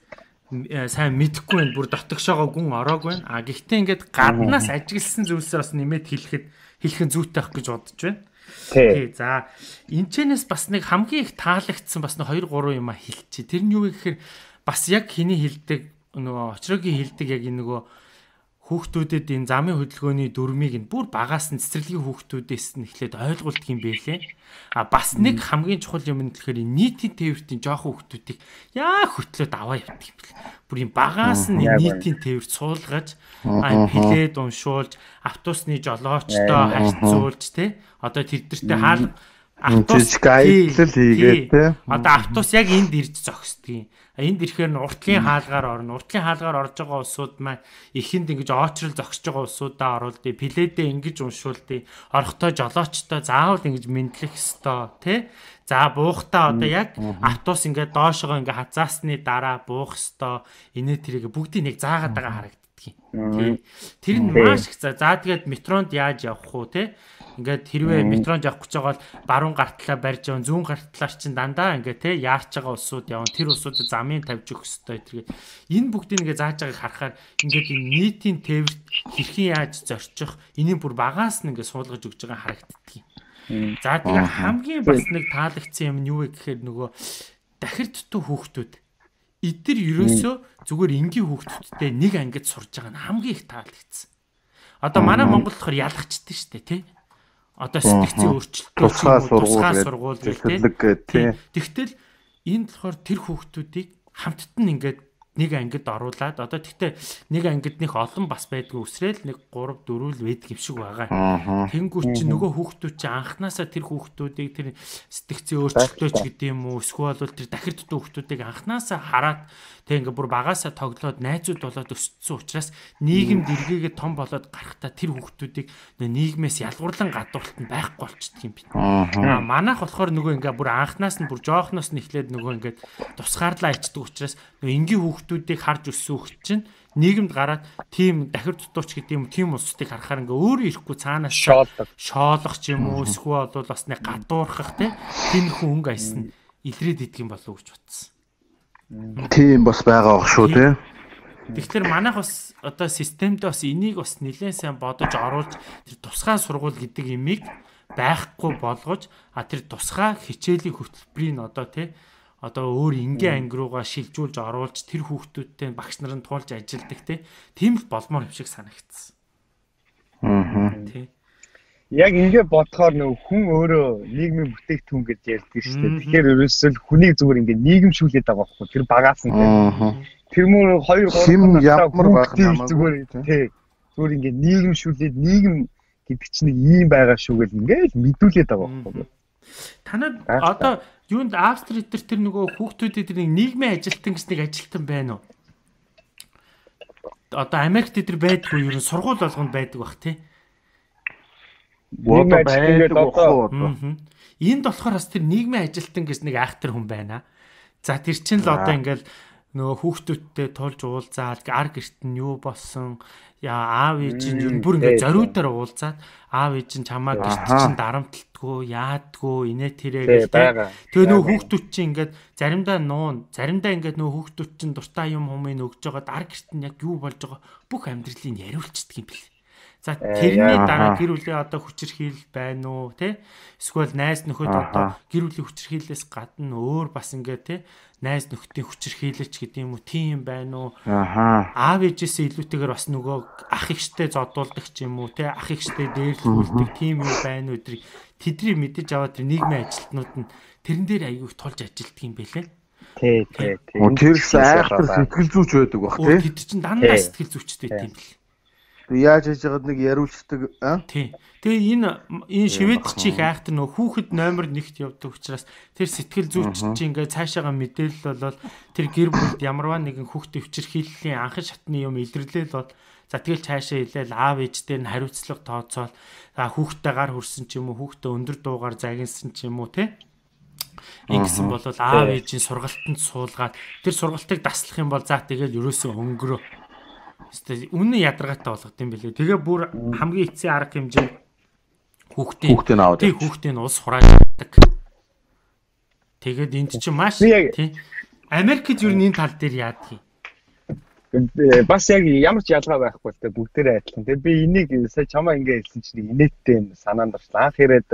[SPEAKER 1] сайн мэдэхгүй байна. Бүр дотгошоогоо гүн ороогүй байна. А гэхдээ ингээд гаднаас ажигласан зүйлсээ бас нэмээд хэлэхэд хэлхэн зүйтэй ах гэж бодож байна. Тий. За энэчнээс бас нэг хамгийн их таалагдсан бас нэг хоёр гурван юм а хэлчихье. Тэр нь юу гэхээр бас яг хэний хэлдэг нөгөө очрогийн хэлдэг яг энэ нөгөө хүүхдүүдэд энэ замын хөдөлгөөний дүрмийг нь бүр багаас нь цэцэрлэгийн хүүхдүүдээс нь эхлээд ойлгуулдаг юм байлээ. А бас нэг хамгийн чухал юм нь тэгэхээр нийтийн тээвртийн жоохон хүүхдүүдийг яа хөтлөөд аваа явдаг юм бэл. Бүр юм багаас нь нийтийн тээврт суулгаж аа хэлээд уншуулж автобусны жолоочтой харьцуулж те одоо тэрдэртэй хаал автобус гайдлал хийгээд те одоо автобус яг энд ирж зогсдгийг. Энд ирэхээр нь уртлын хаалгаар орно. Уртлын хаалгаар орж байгаа улсууд маань ихэнд ингэж оочрол зогсож байгаа улсуудаа оруулдээ, пледээ ингэж уншуулдээ, орохдоо жолоочтой заавал ингэж мэдлэх ёстой, тий? За буухтаа одоо яг автобус ингээд доошогоо ингээд хазаасны дараа буух ёстой. Инээ тэрийг бүгдийг нэг заагаад байгаа харагддаг юм. Тий. Тэр нь маш их за. За тэгээд метронд яаж явах уу, тий? Ингээд хэрвээ метронд явах гэж байгаа бол баруун гартлаа барьж явна, зүүн гартлаар чинь дандаа ингээд те яарч байгаа улсууд явна. Тэр улсуудад замын тавьж өгөх ёстой гэдэг. Энэ бүгдийг ингээд зааж байгааг харахаар ингээд энэ нийтийн тээврт хэрхэн яаж зорчих, энийг бүр багаас нь ингээд суулгаж өгж байгаа харагддаг юм. За тэгээ хамгийн бас нэг таалагдсан юм нь юу вэ гэхээр нөгөө дахир дутуу хүүхдүүд эдгээр ерөөсөө зүгээр энгийн хүүхдүүдтэй нэг ангид сурж байгаа нь хамгийн их таалагдсан. Одоо манай Монгол болохоор ялгчихдээ шүү дээ тий. Одоо сэтгцийн өөрчлөлтөө
[SPEAKER 2] тусгай сургууль
[SPEAKER 1] сургууль гэдэг тий. Тэгтэл энд болохоор тэр хүүхдүүдийг хамтд нь ингээд нэг ангид оруулаад одоо тэгтээ нэг ангид нэг олон бас байдгүй үсрээл нэг гурав дөрвөл байдаг юм шиг байгаа. Тэнгүүр чи нөгөө хүүхдүүд чи анханасаа тэр хүүхдүүдийг тэр сэтгцийн өөрчлөлтөөч гэдэг юм уу эсвэл бол тэр дахир дутуу хүүхдүүдийг анханасаа хараад тэг ингээ бүр багаасаа тоглоод найзууд болоод өссөн учраас нийгэмд эргээгээ том болоод гарахтаа тэр хүүхдүүдийг нийгмээс ялгуурлан гадууралт нь байхгүй болчихдөг юм би. Аа манайх болохоор нөгөө ингээ бүр анханаас нь бүр жоохноос нь эхлээд нөгөө ингээ тусгаарлаа ичдэг учраас нөгөө энгийн хүүхд хүүхдүүдийг харж өссөн хүүхд чинь нийгэмд гараад тийм дахир дутууч гэдэг юм тийм улсуудыг харахаар ингээ өөрөө ирэхгүй цаанаас шоолох ч юм уу эсвэл бол бас нэг гадуурхах тийм хүн өнгө айсан илрээд идэх юм болов уу гэж бодсон.
[SPEAKER 2] Тийм бас байгаа ах шүү тий.
[SPEAKER 1] Тэгэхээр манайх бас одоо системд бас энийг бас нэлээд сайн бодож оруулж тэр тусгай сургууль гэдэг имийг байхгүй болгож а тэр тусгай хичээлийн хөтөлбөрийг одоо тий одоо өөр энгийн анги руугаа шилжүүлж оруулж тэр хүүхдүүдтэй багш нарын туулж ажилладаг тийм л болмоор юм шиг санагдсан.
[SPEAKER 2] Аа.
[SPEAKER 1] Тий.
[SPEAKER 3] Яг ингэ бодохоор нөх хүн өөрөө нийгмийн бүтээгдэхүүн гэж ярьдаг шүү дээ. Тэгэхээр ерөөсөө хүнийг зүгээр ингэ нийгэмшүүлээд байгаа байхгүй тэр багаас нь. Тэр мөр хоёр гурван
[SPEAKER 2] ямар байх
[SPEAKER 3] юм зүгээр тий. Зүгээр ингэ нийгэмшүүлээд нийгэм гэдэг чинь нэг юм байгаа шүү гэл ингээл мэдүүлээд байгаа байхгүй.
[SPEAKER 1] Танад одоо юунд Австрид тэр тэр нөгөө хүүхдүүдэд тэр нийгмийн ажилтан гэж нэг ажилтан байна уу? Одоо Америкт тэр байдгүй юу? Сургууль болгонд байдаг бах тий.
[SPEAKER 2] Нийгмийн ажилтан одоо
[SPEAKER 1] энд болохоор бас тэр нийгмийн ажилтан гэж нэг айхтар хүн байна. За тэр чинь л одоо ингээл нөгөө хүүхдүүдтэй тулж уулзаад ар гэрт нь юу болсон яа аав ээж нь ер нь бүр ингээд зориудаар уулзаад аав ээж нь чамаа гэрт чинь дарамтлтгүй яадгүй инээ тэрээ гэдэг. Тэгээ нөгөө хүүхдүүд чинь ингээд заримдаа нуун заримдаа ингээд нөгөө хүүхдүүд чинь дуртай юм хүмүүс өгж байгаад ар гэрт нь яг юу болж байгаа бүх амьдралыг яриулцдаг юм бэл. За тэрний дараа гэр бүлийн одоо хүчирхийлэл байна уу те эсвэл найз нөхөд одоо гэр бүлийн хүчирхийллээс гадна өөр бас ингээд те найз нөхдийн хүчирхийлэлч гэдэг юм уу тийм байна уу аав ээжээсээ илүүтэйгээр бас нөгөө ах ихтэй зодуулдаг ч юм уу те ах ихтэй дээрлүүлдэг тийм юм байна уу өдрийг тэдний мэдэж аваад тэр нийгмийн ажилтнууд нь тэрэн дээр аягүй тулж ажилтдаг юм байлээ.
[SPEAKER 3] Тий, тий, тий.
[SPEAKER 2] Тэр айхтар сэтгэл зүйч байдаг бах тий.
[SPEAKER 1] Тэд чинь дандаа сэтгэл зүйчтэй тийм бэл.
[SPEAKER 2] Яаж хийж байгаад нэг яриулцдаг аа.
[SPEAKER 1] Тий. Тэгээ энэ энэ шивэд чих айхтар нөх хүүхэд номер нэгт явдаг учраас тэр сэтгэл зүйч чинь ингээ цаашаага мэдээлэл болол тэр гэр бүлд ямарваа нэгэн хүүхдээ хүчирхийллийн анхан шатны юм илэрлээл бол за тэгэл цаашаа илээл аав ээжтэй нь хариуцлага тооцоол за хүүхдээ гар хүрсэн ч юм уу хүүхдээ өндөр дуугаар загинсан ч юм уу тий. Ингэсэн бол аав ээжийн сургалтанд суулгаад тэр сургалтыг таслах юм бол за тэгэл ерөөсөө өнгөрөө үнэн ядаргаатай болгох юм бэлээ. Тэгээ бүр хамгийн эцсийн арга хэмжээ хүүхдээ
[SPEAKER 2] хүүхдээ аваад
[SPEAKER 1] тий хүүхдээ нь ус хурааж авдаг. Тэгээд энд чинь маш тий Америкт юу нэг тал дээр яадаг юм.
[SPEAKER 3] Бас яг ямар ч ялгаа байхгүй л дээ бүгдээрээ адилхан. Тэгээ би энийг сая чамаа ингэ хэлсэн чинь инээдтэй юм санаанд орсон. Анх ирээд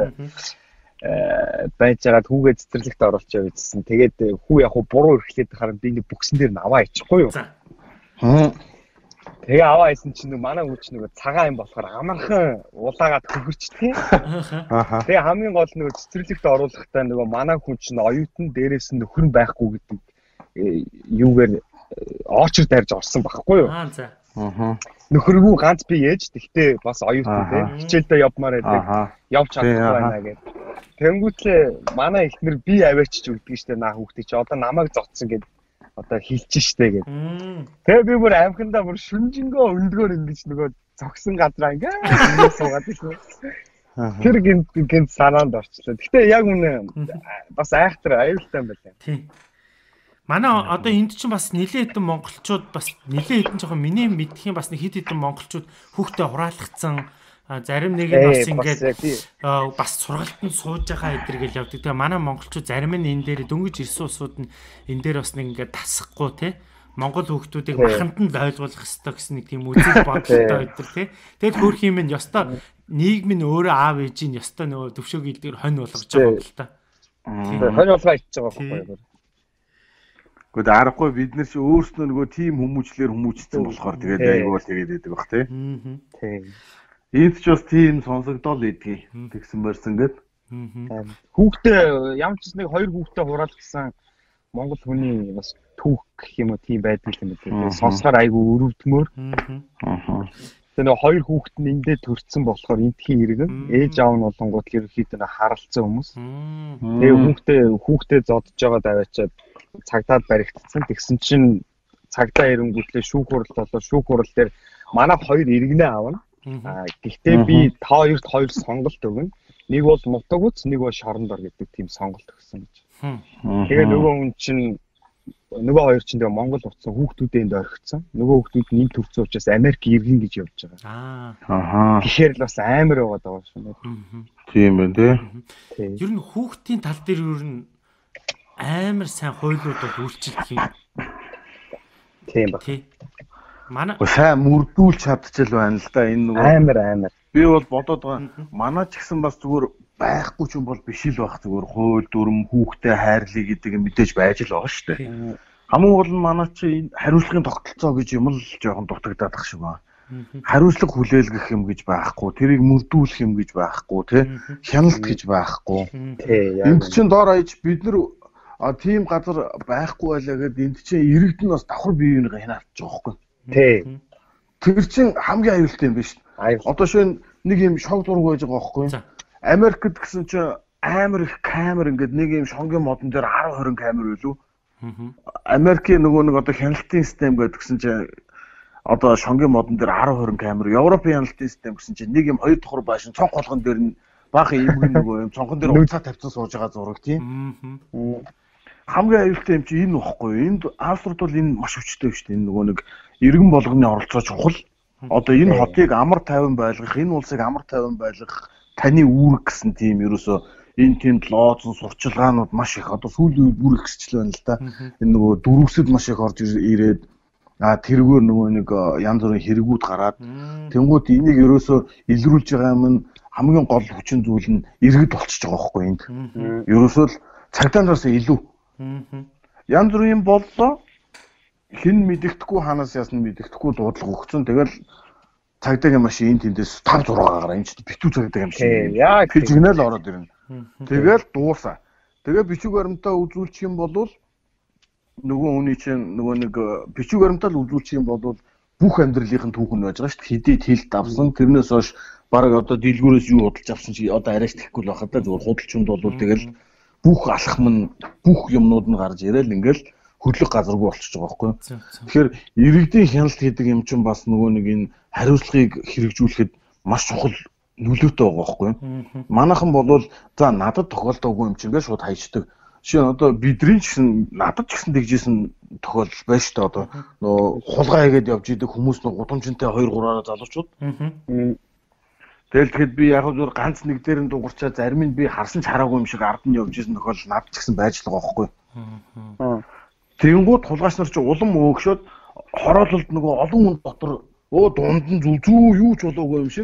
[SPEAKER 3] байж байгаад хүүгээ цэцэрлэгт оруулчаа гэсэн. Тэгээд хүү яг буруу эрхлээд харан би нэг бүксэн дээр нь аваа ичихгүй юу. Аа тэгээ аваа хийсэн чинь манай хүүч нөгөө цагаан юм болохоор амархан улаагаад хөвгөрчтэй. Тэгээ хамгийн гол нөгөө цэцэрлэгт оруулахдаа нөгөө манай хүн чинь оюутан дээрээс нь нөхөр нь байхгүй гэдэг юугаар очор дайрж орсон байхгүй юу?
[SPEAKER 1] Аа за.
[SPEAKER 2] Аа.
[SPEAKER 3] Нөхөргүй ганц би ээж тэгтээ бас оюутан те хичээлдээ явмаар байдаг. Явж чадахгүй байна гэдэг. Тэнгүүтлээ манай ихнэр би аваачиж өгдөг штэ наа хүүхдээ чи одоо намайг зодсон гэдэг одоо хилчих штэ гэдэг. Тэгээ би бүр амхандаа бүр шүнжингөө өндгөр ингэж нөгөө зогсон газраа ингээд суугаад ирсэн. Тэр гинт гинт санаанд орчлоо. Гэтэ яг үнэ бас айхтар аюултай юм байна.
[SPEAKER 1] Тийм. Манай одоо энд чинь бас нэлээд хэдэн монголчууд бас нэлээд хэдэн жоохон миний мэдх юм бас нэг хэд хэдэн монголчууд хүүхдээ хураалгацсан зарим нэг нь бас ингээд бас сургалтанд сууж байгаа эдэр гэл явдаг. Тэгээ манай монголчууд зарим нь энэ дээр дөнгөж ирсэн усууд нь энэ дээр бас нэг ингээд тасахгүй те монгол хүүхдүүдийг маханд нь ойлгуулах хэрэгтэй гэсэн нэг тийм үзэл бодолтой байдаг те. Тэгэл хөөх юм нь ёстой нийгэм нь өөрөө аав ээжийн ёстой нөгөө төвшөөг илдгээр хонь болгож байгаа юм л та.
[SPEAKER 3] Хонь болгоо ичж байгаа байхгүй юу?
[SPEAKER 2] Гэхдээ аргагүй бид нар чи өөрснөө нөгөө тим хүмүүжлэр хүмүүжсэн болохоор тэгээд айгүй бол тэгээд байдаг бах тий.
[SPEAKER 3] Тийм.
[SPEAKER 2] Энд ч бас тим сонсогдол идэгий тэгсэн мөрсөн гээд.
[SPEAKER 3] Хүүхдээ ямар ч нэг хоёр хүүхдээ хураал гэсэн монгол хүний бас түүх гэх юм уу тийм байдаг юм байна. Сонсохоор айгүй өрөвдмөр. Аа. Тэгээ нөгөө хоёр хүүхэд нь эндээ төрсэн болохоор энтхийн иргэн ээж аав нь болонгууд ерөөхдөө харалцсан хүмүүс. Тэгээ хүүхдээ хүүхдээ зодож байгаа даваачаад цагдаад баригдсан. Тэгсэн чинь цагдаа ирэнгүүтлээ шүүх хурал болоо шүүх хурал дээр манайх хоёр иргэнэ аавна. Аа гэхдээ би та хоёрт хоёр сонголт өгнө. Нэг бол нутаг үз, нэг бол шоронд ор гэдэг тийм сонголт өгсөн гэж. Тэгээ нөгөө хүн чинь нөгөө хоёр чинь тэгээ Монгол утсан хүүхдүүдээ энд орхицсан. Нөгөө хүүхдүүд нь энд төрсөн учраас Америк иргэн гэж явж байгаа.
[SPEAKER 1] Аа.
[SPEAKER 2] Ахаа.
[SPEAKER 3] Тэгэхээр л бас амар яваад байгаа шүү.
[SPEAKER 2] Тийм байна тий.
[SPEAKER 1] Ер нь хүүхдийн тал дээр ер нь амар сайн хуйлууд бол үйлчлэх юм.
[SPEAKER 3] Тийм ба.
[SPEAKER 1] Тий. Манай
[SPEAKER 2] сайн мөрдүүлж чадчихл байна л да энэ нөгөө
[SPEAKER 3] амар амар.
[SPEAKER 2] Би бол бодоод байгаа. Манай ч гэсэн бас зүгээр байхгүй ч юм бол биш л байх зүгээр хууль дүрм хүүхдэд хайрлаа гэдэг юм мэдээж байж л байгаа шүү дээ. Хамгийн гол нь манай чи энэ хариуцлагын тогтолцоо гэж юм л жоохон дутагдаад ах шиг байна. Хариуцлага хүлээлгэх юм гэж байхгүй, тэрийг мөрдүүлэх юм гэж байхгүй, тий? Хяналт гэж байхгүй. Энд чинь доор аяж бид нар тийм газар байхгүй байлаа гэд энд чинь иргэд нь бас давхар биеийг хянаач байгаа байхгүй.
[SPEAKER 3] Тий.
[SPEAKER 2] Тэр чинь хамгийн аюултай юм биш. Одоо шинэ нэг юм шог зураг байж байгаа байхгүй. Америкт гэсэн чинь амар их камер ингээд нэг юм шонгийн модон дээр десять двадцать камер байлуу. Америкийн нөгөө нэг одоо хяналтын систем гэдгсэн чинь одоо шонгийн модон дээр десять двадцать камер, Европын хяналтын систем гэсэн чинь нэг юм хоёр давхар баашин цонх болгон дээр нь баахан имгэн нөгөө юм цонхон дээр уцаа тавьсан сууж байгаа зураг тийм. Хамгийн аюултай юм чи энэ багхгүй. Энд Австрид бол энэ маш хүчтэй шүү дээ. Энэ нөгөө нэг иргэн болгоны оролцоо чухал. Одоо энэ хотыг амар тайван байлгах, энэ улсыг амар тайван байлгах таны үүрэг гэсэн тийм ерөөсөө энэ тийм лооцсон сурчлагаанууд маш их одоо сүүлийн үед бүр ихсэж байна л да. Энэ нөгөө дөрвөсөд маш их орж ирээд а тэргээр нөгөө нэг янз бүрийн хэрэгүүд гараад тэнгуут энийг ерөөсөө илрүүлж байгаа юм хамгийн гол хүчин зүйл нь иргэд болчихж байгаа байхгүй энд. Ерөөсөө л цагдаанараас илүү. Янз бүрийн боллоо хэн мэддэхгүй ханаас ясна мэддэхгүй дуудлага өгсөн. Тэгэл цагдаагийн машин тэндээс тав зураг гараа энэ ч битүү цагдаагийн машин. Яа гэж гинэл ороод ирнэ. Тэгэл дуусаа. Тэгээ бичиг баримтаа үзүүлчих юм бол нөгөө хүний чинь нөгөө нэг бичиг баримтаа л үзүүлчих юм бол бүх амьдралын түүхэн байж байгаа шүү дээ. Хэдий хилд авсан тэрнээс хойш бараг одоо дэлгүүрээс юу худалж авсан чи одоо арайч тэхгүй л байхад зүгээр худалчунд бол тэгэл бүх алхам нь бүх юмнууд нь гарч ирээл ингээл хөдлөх газаргүй болчихж байгаа байхгүй. Тэгэхээр иргэдийн хяналт гэдэг юм чинь бас нөгөө нэг энэ хариуцлагыг хэрэгжүүлэхэд маш чухал нөлөөтэй байгаа байхгүй. Манайхан бол за надад тохиолдоогүй юм чинь ингээд шууд хайчдаг. Жишээ нь одоо бидний ч гэсэн надад ч гэсэн тэгжсэн тохиолдол байна шүү дээ. Одоо нөө хулгай хийгээд явж идэг хүмүүс нөө гудамжинтай хоёр гураараа залуучууд. Тэгэл тэгэхэд би яг зүгээр ганц нэг дээр нь дуурчаа зарим нь би харсан ч хараагүй юм шиг ард нь явж исэн тохиолдол надад ч гэсэн байж л байгаа байхгүй. Тэнгүүд хулгайч нар чи улам өөгшөөд хороололд нөгөө олон хүн дотор өө дунд нь зүв зүү юу ч болоогүй юм шиг.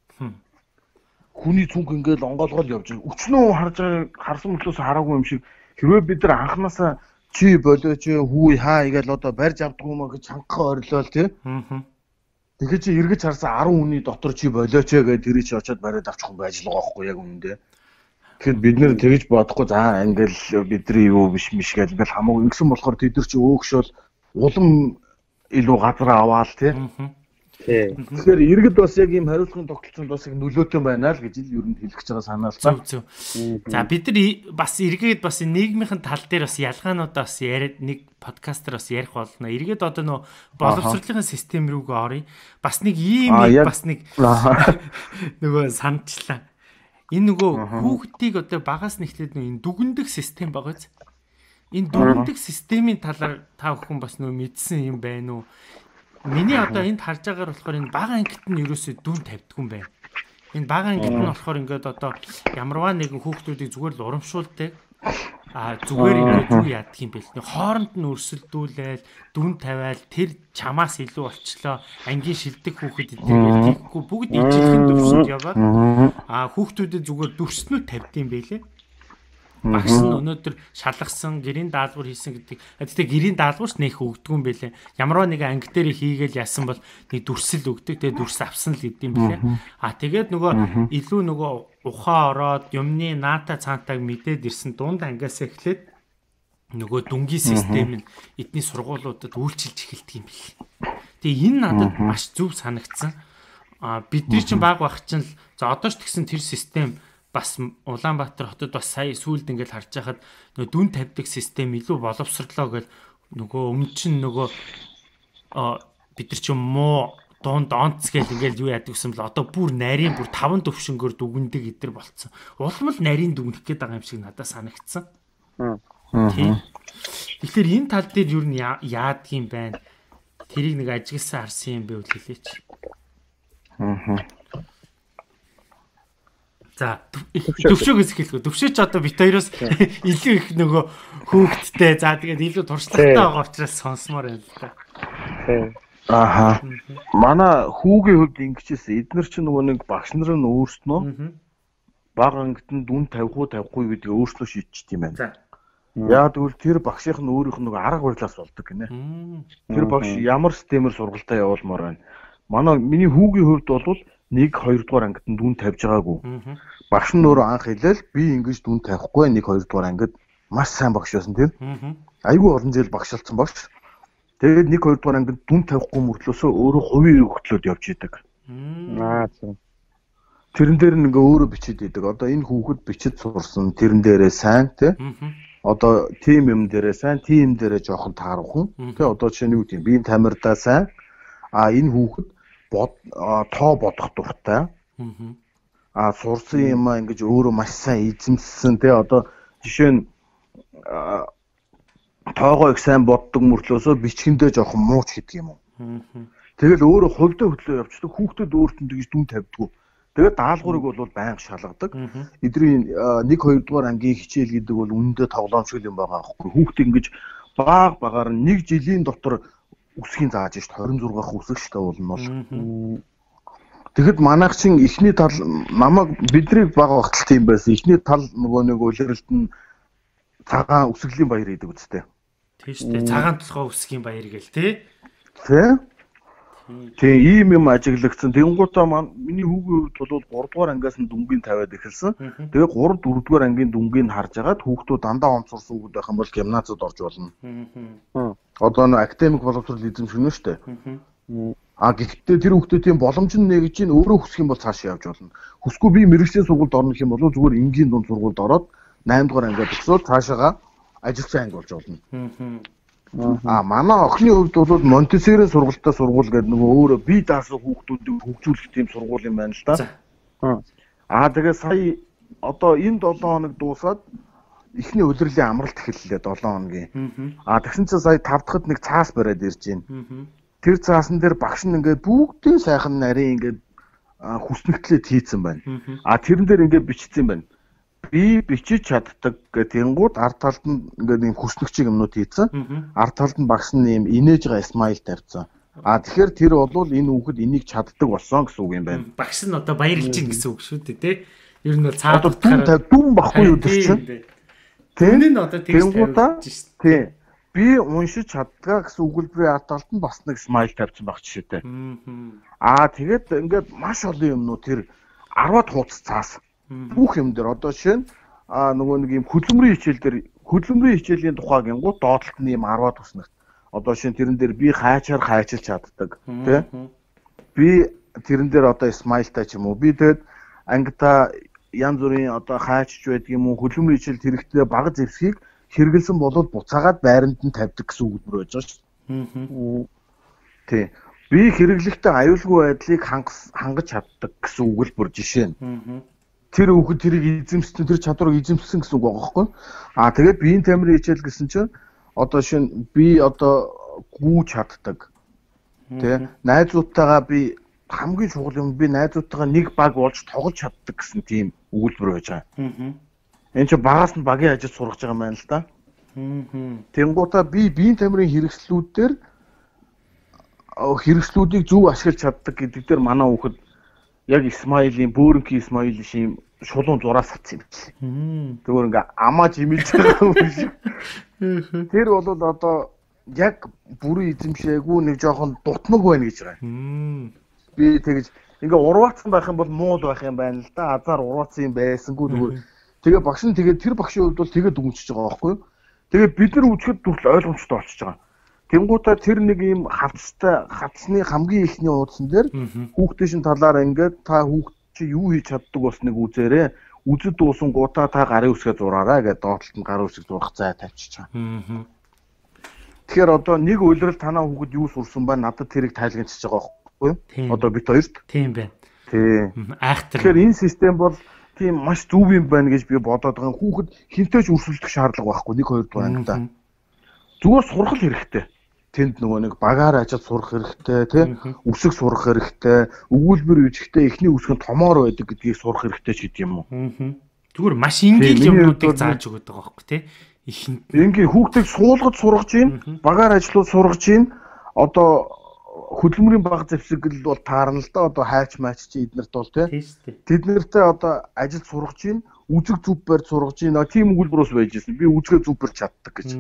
[SPEAKER 2] Хүний цүнх ингээл онгоолгол явж байгаа. Өчнөө харж байгаа харсан мөрлөөс хараагүй юм шиг хэрвээ бид нар анханасаа чи болооч хүү хаа игээл одоо барьж авдаг юм аа гэж хангахаа орилол тий. Тэгэхээр чи эргэж харсан десять хүний дотор чи болооч гэдэг тэрий чи очиод бариад авчих юм байж л байгаа байхгүй яг үнэндээ. Тэгэхээр бид нэр тэгж бодохгүй за ингээл бидний юу биш биш гэж ингээл хамаагүй ингэсэн болохоор тэд нар чи өөгшөөл улам илүү газар аваал тий. Тэгэхээр иргэд бас яг ийм хариуцлагын тогтолцоонд бас их нөлөөтэй байна л гэж л ер нь хэлэх гэж байгаа санаалцаа.
[SPEAKER 1] Зөв зөв. За бид нар бас иргэд бас нийгмийн тал дээр бас ялгаануудаа бас яриад нэг подкастер бас ярих болно. Иргэд одоо нөө боловсролын систем рүүгээ оръё. Бас нэг ийм бас нэг нөгөө санджлаа. Энэ нөгөө хүүхдийг одоо багаас нэхлээд нөө энэ дүгндэг систем байгааз. Энэ дүгндэг системийн талаар та бүхэн бас нөө мэдсэн юм байна уу? Миний одоо энд харж байгаагаар болохоор энэ бага ангит нь ерөөсөө дүн тавьдгүй юм байна. Энэ бага ангит нь болохоор ингээд одоо ямарваа нэгэн хүүхдүүдийг зүгээр л урамшуулдаг. А зүгээр ингээд юу яадаг юм бэ? Хооронд нь өрсөлдүүлээл, дүн тавиал тэр чамаас илүү болчлоо. Ангийн шилдэг хүүхэд эдгээр тийхгүй бүгд ижилхэн төвшөнд яваад а хүүхдүүдэд зүгээр дүрснүү тавьд юм байлээ. Багш нь өнөөдөр шалгасан, гэрийн даалгавар хийсэн гэдэг. Гэхдээ гэрийн даалгаварч нэх өгдөг юм бэлээ. Ямарваа нэг анги дээр хийгээл яасан бол нэг дүрсэл өгдөг. Тэгээ дүрс авсан л гэдэм бэлээ. А тэгээд нөгөө илүү нөгөө ухаа ороод юмны наата цаантайг мэдээд ирсэн дунд ангиас эхлээд нөгөө дүнгийн систем нь эдний сургуулиудад үйлчилж эхэлдэг юм бэлээ. Тэгээ энэ надад маш зөв санагдсан. А бидний чинь баг баг чинь л за одоо ч тэгсэн тэр систем бас Улаанбаатар хотод бас сая сүүлд ингээл харж байхад нөгөө дүн тавьдаг систем илүү боловсрлоо гэл нөгөө өмнө чинь нөгөө бид нар чинь муу дунд онц гэл ингээл юу яадаг гэсэн бэл одоо бүр нарийн бүр таван төвшөнгөөр дүгндэг идэр болцсон. Улам л нарийн дүгнэх гээд байгаа юм шиг надад санагдсан. Тэгэхээр энэ тал дээр юу н яадаг юм байна? Тэрийг нэг ажигласан харсан юм бэ үл хэлээч.
[SPEAKER 2] Аа.
[SPEAKER 1] За төвшөөгөөс эхэлэх. Төвшөөч одоо бит хоёроос илүү их нөгөө хөөгдтэй. За тэгээд илүү туршлагатай байгаа учраас сонсомоор байна л да.
[SPEAKER 2] Ааха. Манай хүүгийн хувьд ингэжсэн. Эднэр чинь нөгөө нэг багш нар нь өөрснөө баг ангид нь дүн тавих уу тавихгүй гэдгийг өөрснөө шийдчихт юм байна. Яа тэгвэл тэр багшийнх нь өөрийнх нь нөгөө арга барилаас болдог гинэ. Тэр багш ямар системээр сургалтаа явуулмаар байна. Манай миний хүүгийн хувьд бол нэг хоёр дугаар ангид нь дүн тавьж байгаагүй. Багш нь өөрөө анх хэлээл би ингэж дүн тавихгүй нэг хоёр дугаар ангид маш сайн багш байсан тэр. Айгүй олон жил багшилсан багш. Тэгээд нэг хоёр дугаар ангид дүн тавихгүй мөртлөөсөө өөрөө хувийн хөтлөөд явж идэг. Аа зөв. Тэрэн дээр нь ингээ өөрөө бичиж идэг. Одоо энэ хүүхэд бичиж сурсан тэрэн дээрээ сайн тий. Одоо тим юм дээрээ сайн, тим дээрээ жоохон таархан. Тэ одоо чинь юу гэм биеийн тамирдаа сайн. А энэ хүүхэд бод тоо бодох дуртай. А сурсан юм аа ингэж өөрөө маш сайн эзэмссэн. Тэ одоо жишээ нь тоогоо их сайн боддог мөртлөөсөө бичгэндээ жоохон мууч гэдэг юм уу. Тэгэл өөрөө хувьдаа хөдлөө явчихдаг. Хүүхдэд өөртөө тэгж дүн тавьдгүй. Тэгээд даалгаврыг бол байнга шалгадаг. Эдрийн нэг хоёр дугаар ангийн хичээл гэдэг бол үнэндээ тоглоомшгүй юм байгаа аахгүй. Хүүхдээ ингэж баг багаар нэг жилийн дотор үсгийн зааж шít хорин зургаах үсэгчтэй болно бол. Тэгэхэд манайх чин эхний тал намайг биднийг баг багталт юм байсан. Эхний тал нөгөө нэг улиралд нь цагаан үсгэлийн баяр гэдэг үстэй.
[SPEAKER 1] Тийм шүү дээ. Цагаан толгой үсгийн баяр гэл тий.
[SPEAKER 2] Тий. Тийм ийм юм ажиглагдсан. Тэнгуутаа маань миний хүүгийн хувьд бол гурав дугаар ангиас нь дүнгийн тавиад эхэлсэн. Тэгээ гурав дөрөв дугаар ангийн дүнгийг харж агаад хүүхдүүд дандаа онцорсон хүүхэд байх юм бол гимназид орж болно. Одоо нэг академик боловсрол эзэмшнэ шүү дээ. А гэхдээ тэр хүүхдүүдийн боломж нь нэгж чинь өөрөө хүсэх юм бол цааш явж болно. Хүсгүй би мэрэгжлийн сургуульд орно гэх юм бол зүгээр энгийн дунд сургуульд ороод наймд дугаар ангиад өгсөөл цаашаага ажилчин анги болж болно. А манай охины хувьд бол Монтессорийн сургалтаа сургууль гэдэг нөгөө өөрөө бие даасан хүүхдүүдийг хөгжүүлэх тийм сургууль юм байна л да. Аа тэгээ сая одоо энэ долоон хоног дуусаад эхний улирлын амралт эхэллээ долоон хоногийн. Аа тэгсэн чинь сая тав дахьд нэг цаас бариад ирж байна. Тэр цаасан дээр багш нь ингээд бүгдийн сайхан нарийн ингээд хүснэгтлээ хийцэн байна. Аа тэрэн дээр ингээд бичсэн байна. Би бичиж чаддаг гэх тэнгууд ард талд нь ингээд юм хүснэгчиг юмнууд хийцэн. Ард талд нь багш нь юм инээж байгаа смайл тавьсан. А тэгэхээр тэр бол энэ хүүхэд энийг чаддаг болсон гэсэн үг юм байна.
[SPEAKER 1] Багш нь одоо баярлж гин гэсэн үг шүү дээ, тий. Ер нь бол цаад
[SPEAKER 2] утгаараа дүн баггүй юу тэр чинь.
[SPEAKER 1] Тэн нь одоо тэгж тавьж шүү.
[SPEAKER 2] Тий. Би уншиж чаддгаа гэсэн өгүүлбэрийн ард талд нь бас нэг смайл тавьсан баг жишээтэй. Аа тэгээд ингээд маш олон юмнууд тэр арваад хуудас цаас бүх юм дээр одоо жишээ нь а нөгөө нэг юм хөдөлмөрийн хичээл дээр хөдөлмөрийн хичээлийн тухай гингууд доотлолт нь юм арваад туснагт. Одоо жишээ нь тэрэн дээр би хайчаар хайчилж чаддаг тий. Би тэрэн дээр одоо смайлтай ч юм уу. Би тэгээд ангита янз бүрийн одоо хайчж байдаг юм уу хөдөлмөрийн хичээлд хэрэгтэй баг зэвсгийг хэрэгэлсэн болоод буцаагаад байранд нь тавьдаг гэсэн үг бүр байж байгаа шүү. Тий. Би хэрэглэхдээ аюулгүй байдлыг хангаж чаддаг гэсэн өгүүлбэр жишээ нь. Тэр хүүхэд тэрийг эзэмссэн тэр чадварыг эзэмссэн гэсэн үг байгаа байхгүй. Аа тэгээд биеийн тамирын хичээл гэсэн чинь одоо шин би одоо гүү чаддаг. Тэ найзуудтайгаа би хамгийн чухал юм би найзуудтайгаа нэг баг болж тоглож чаддаг гэсэн тийм өгүүлбэр байж байгаа. Энэ чинь багаас нь багийн ажил сургаж байгаа юм байна л да. Тэнгуутаа би биеийн тамирын хэрэгслүүд дээр хэрэгслүүдийг зөв ашиглаж чаддаг гэдэг дээр манай хүүхэд яг смайлийн бөөрөнгийн смайл шим шулуун зураас атсан юм. Тэгвэл ингээ амааж имиж байгаа юм шиг. Тэр бол одоо яг бүрийн эзэмшээгүй нэг жоохон дутмаг байна гэж байгаа. Би тэгж ингээ урваацсан байх юм бол муу байх юм байна л да. Азар урваацсан юм байсангүй тэгвэл тэгээ багш нь тэгээ тэр багшийн хувьд бол тэгээ дүнчиж байгаа байхгүй юу? Тэгээ бид нар үзэхэд дүртэл ойлгомжтой болчихж байгаа. Тэнгуутаа тэр нэг юм хавцтай хавцны хамгийн ихний уудсан дээр хүүхдийн шин талаар ингээд та хүүхд чи юу хийж чаддаг бас нэг үзээрээ үзэд дуусан гутаа та гарын үсгээ зураараа гэдэг доотлолт нь гарын үсэг зурах зай тавьчих чам. Тэгэхээр одоо нэг үйлрэл танаа хүүхэд юу сурсан ба надад тэрийг тайлгнчихж байгаа байхгүй юу? Одоо бит хоёрт.
[SPEAKER 1] Тийм байна.
[SPEAKER 2] Тий.
[SPEAKER 1] Айхтар.
[SPEAKER 2] Тэгэхээр энэ систем бол тийм маш зөв юм байна гэж би бодоод байгаа. Хүүхэд хинтээч өрсөлдөх шаардлага байхгүй нэг хоёр дахь ангидаа. Зүгээр сурах хэрэгтэй. Тэнд нөгөө нэг багаар ажил сурах хэрэгтэй, тий? Үсэг сурах хэрэгтэй, өгүүлбэр үжихтэй эхний үсгэн томоор байдаг гэдгийг сурах хэрэгтэй ч гэдэг юм уу.
[SPEAKER 1] Зүгээр маш энгийн юмнуудыг зааж өгöd байгаа байхгүй тий? Ихэнд
[SPEAKER 2] энгийн хүүхдийг суулгаж сургаж гин, багаар ажлууд сургаж гин. Одоо хөдөлмөрийн баг зэвсэгэл бол таарна л да. Одоо хайч майч чи эднэрт бол тий. Тэд нартай одоо ажил сургаж гин, үзэг зүв барьж сургаж гин. Тийм өгүүлбэрөөс байж гисэн. Би үзгээ зүв барьж чаддаг гэж.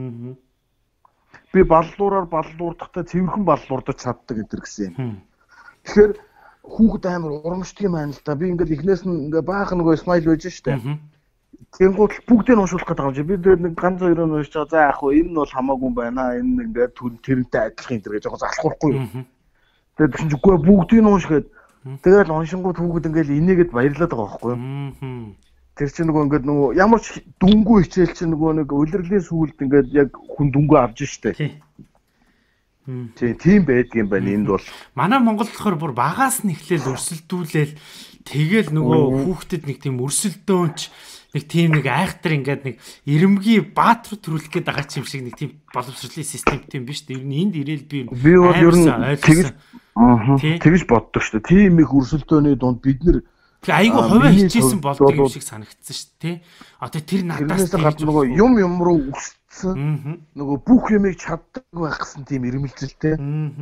[SPEAKER 2] Би баллуураар баллуурдахдаа цэвэрхэн баллуурдаж чаддаг гэдэр гэсэн юм. Тэгэхээр хүүхэд амар урамшдаг юм байна л да. Би ингээд эхнээс нь ингээ баахан нөгөө смайл байж штэ. Тэнгуут бүгдийг нь уншуулах гэдэг юм чи. Би тэр нэг ганц хоёроо нь уншиж байгаа. За яах вэ? Энэ нь бол хамаагүй юм байна. Энэ ингээд тэрнтэй адилхан энэ гэж жоохон залхахгүй юм. Тэгээд чинь үгүй бүгдийг нь уншгээд тэгэл уншингууд хүүхэд ингээл инээгээд баярлаад байгаа байхгүй юу? Тэр чинь нөгөө ингээд нөгөө ямар ч дүнгүй хичээл чинь нөгөө нэг улирлын сүулт ингээд яг хүн дүнгүй авж штэ. Тийм тийм байдаг юм байна энд бол.
[SPEAKER 1] Манай Монгол болохоор бүр багаас нь эхлээл өрсөлдүүлээл тэгэл нөгөө хүүхдэд нэг тийм өрсөлдөөнч нэг тийм нэг айхтар ингээд нэг ирэмгий баатар төрүүлэх гээд байгаа юм шиг нэг тийм боловсролын систем тийм биш үү? Ер нь энд ирээл би
[SPEAKER 2] би бол ер нь тэгж тэгж боддог шүү дээ. Тийм их өрсөлдөөний дунд бид нэр
[SPEAKER 1] айгу хувиа хичээсэн болдог юм шиг санагдсан шүү дээ. Одоо тэр надаас
[SPEAKER 2] нөгөө юм юм руу өссөн нөгөө бүх юмыг чаддаг байх гэсэн тийм ирмэлзэлтэй.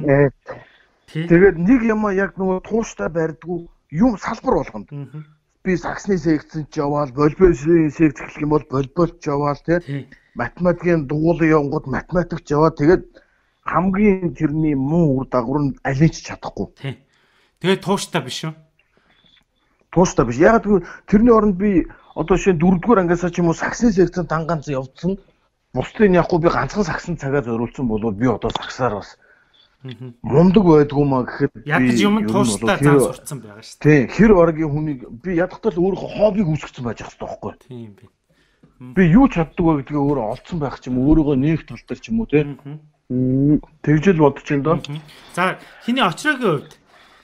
[SPEAKER 2] Тэгээд нэг юм яг нөгөө тууштай барьдгүй юм салбар болгонд. Би саксны секцэнд ч яваал, волейболын секц гэх юм бол волейболч яваал тий. Математикийн дугуулын явгууд математикч яваа. Тэгээд хамгийн тэрний муу үр дагавар нь алинч чадахгүй.
[SPEAKER 1] Тий. Тэгээд тууштай биш үү?
[SPEAKER 2] Тууштай биш. Яг тэрний оронд би одоо шинэ дөрөвдүгээр ангиасаа ч юм уу саксны секцэнд танганц явцсан. Бусдын яахгүй би ганцхан саксанд цагаа зориулсан болоод би одоо саксаар бас мундаг байдгүй маа гэхэд
[SPEAKER 1] ядаж юм тууштай зан сурцсан байгаа шүү
[SPEAKER 2] дээ. Тийм, хэр оргийн хүнийг би ядахтаа л өөрөө хоббиг үүсгэсэн байж байгаа байхгүй.
[SPEAKER 1] Тийм би.
[SPEAKER 2] Би юу чаддаг вэ гэдгээ өөрөө олцсон байх ч юм уу, өөрийгөө нэг тал дээр ч юм уу тий. Тэгжэл бодож байна доо.
[SPEAKER 1] За, хиний очроогийн хувьд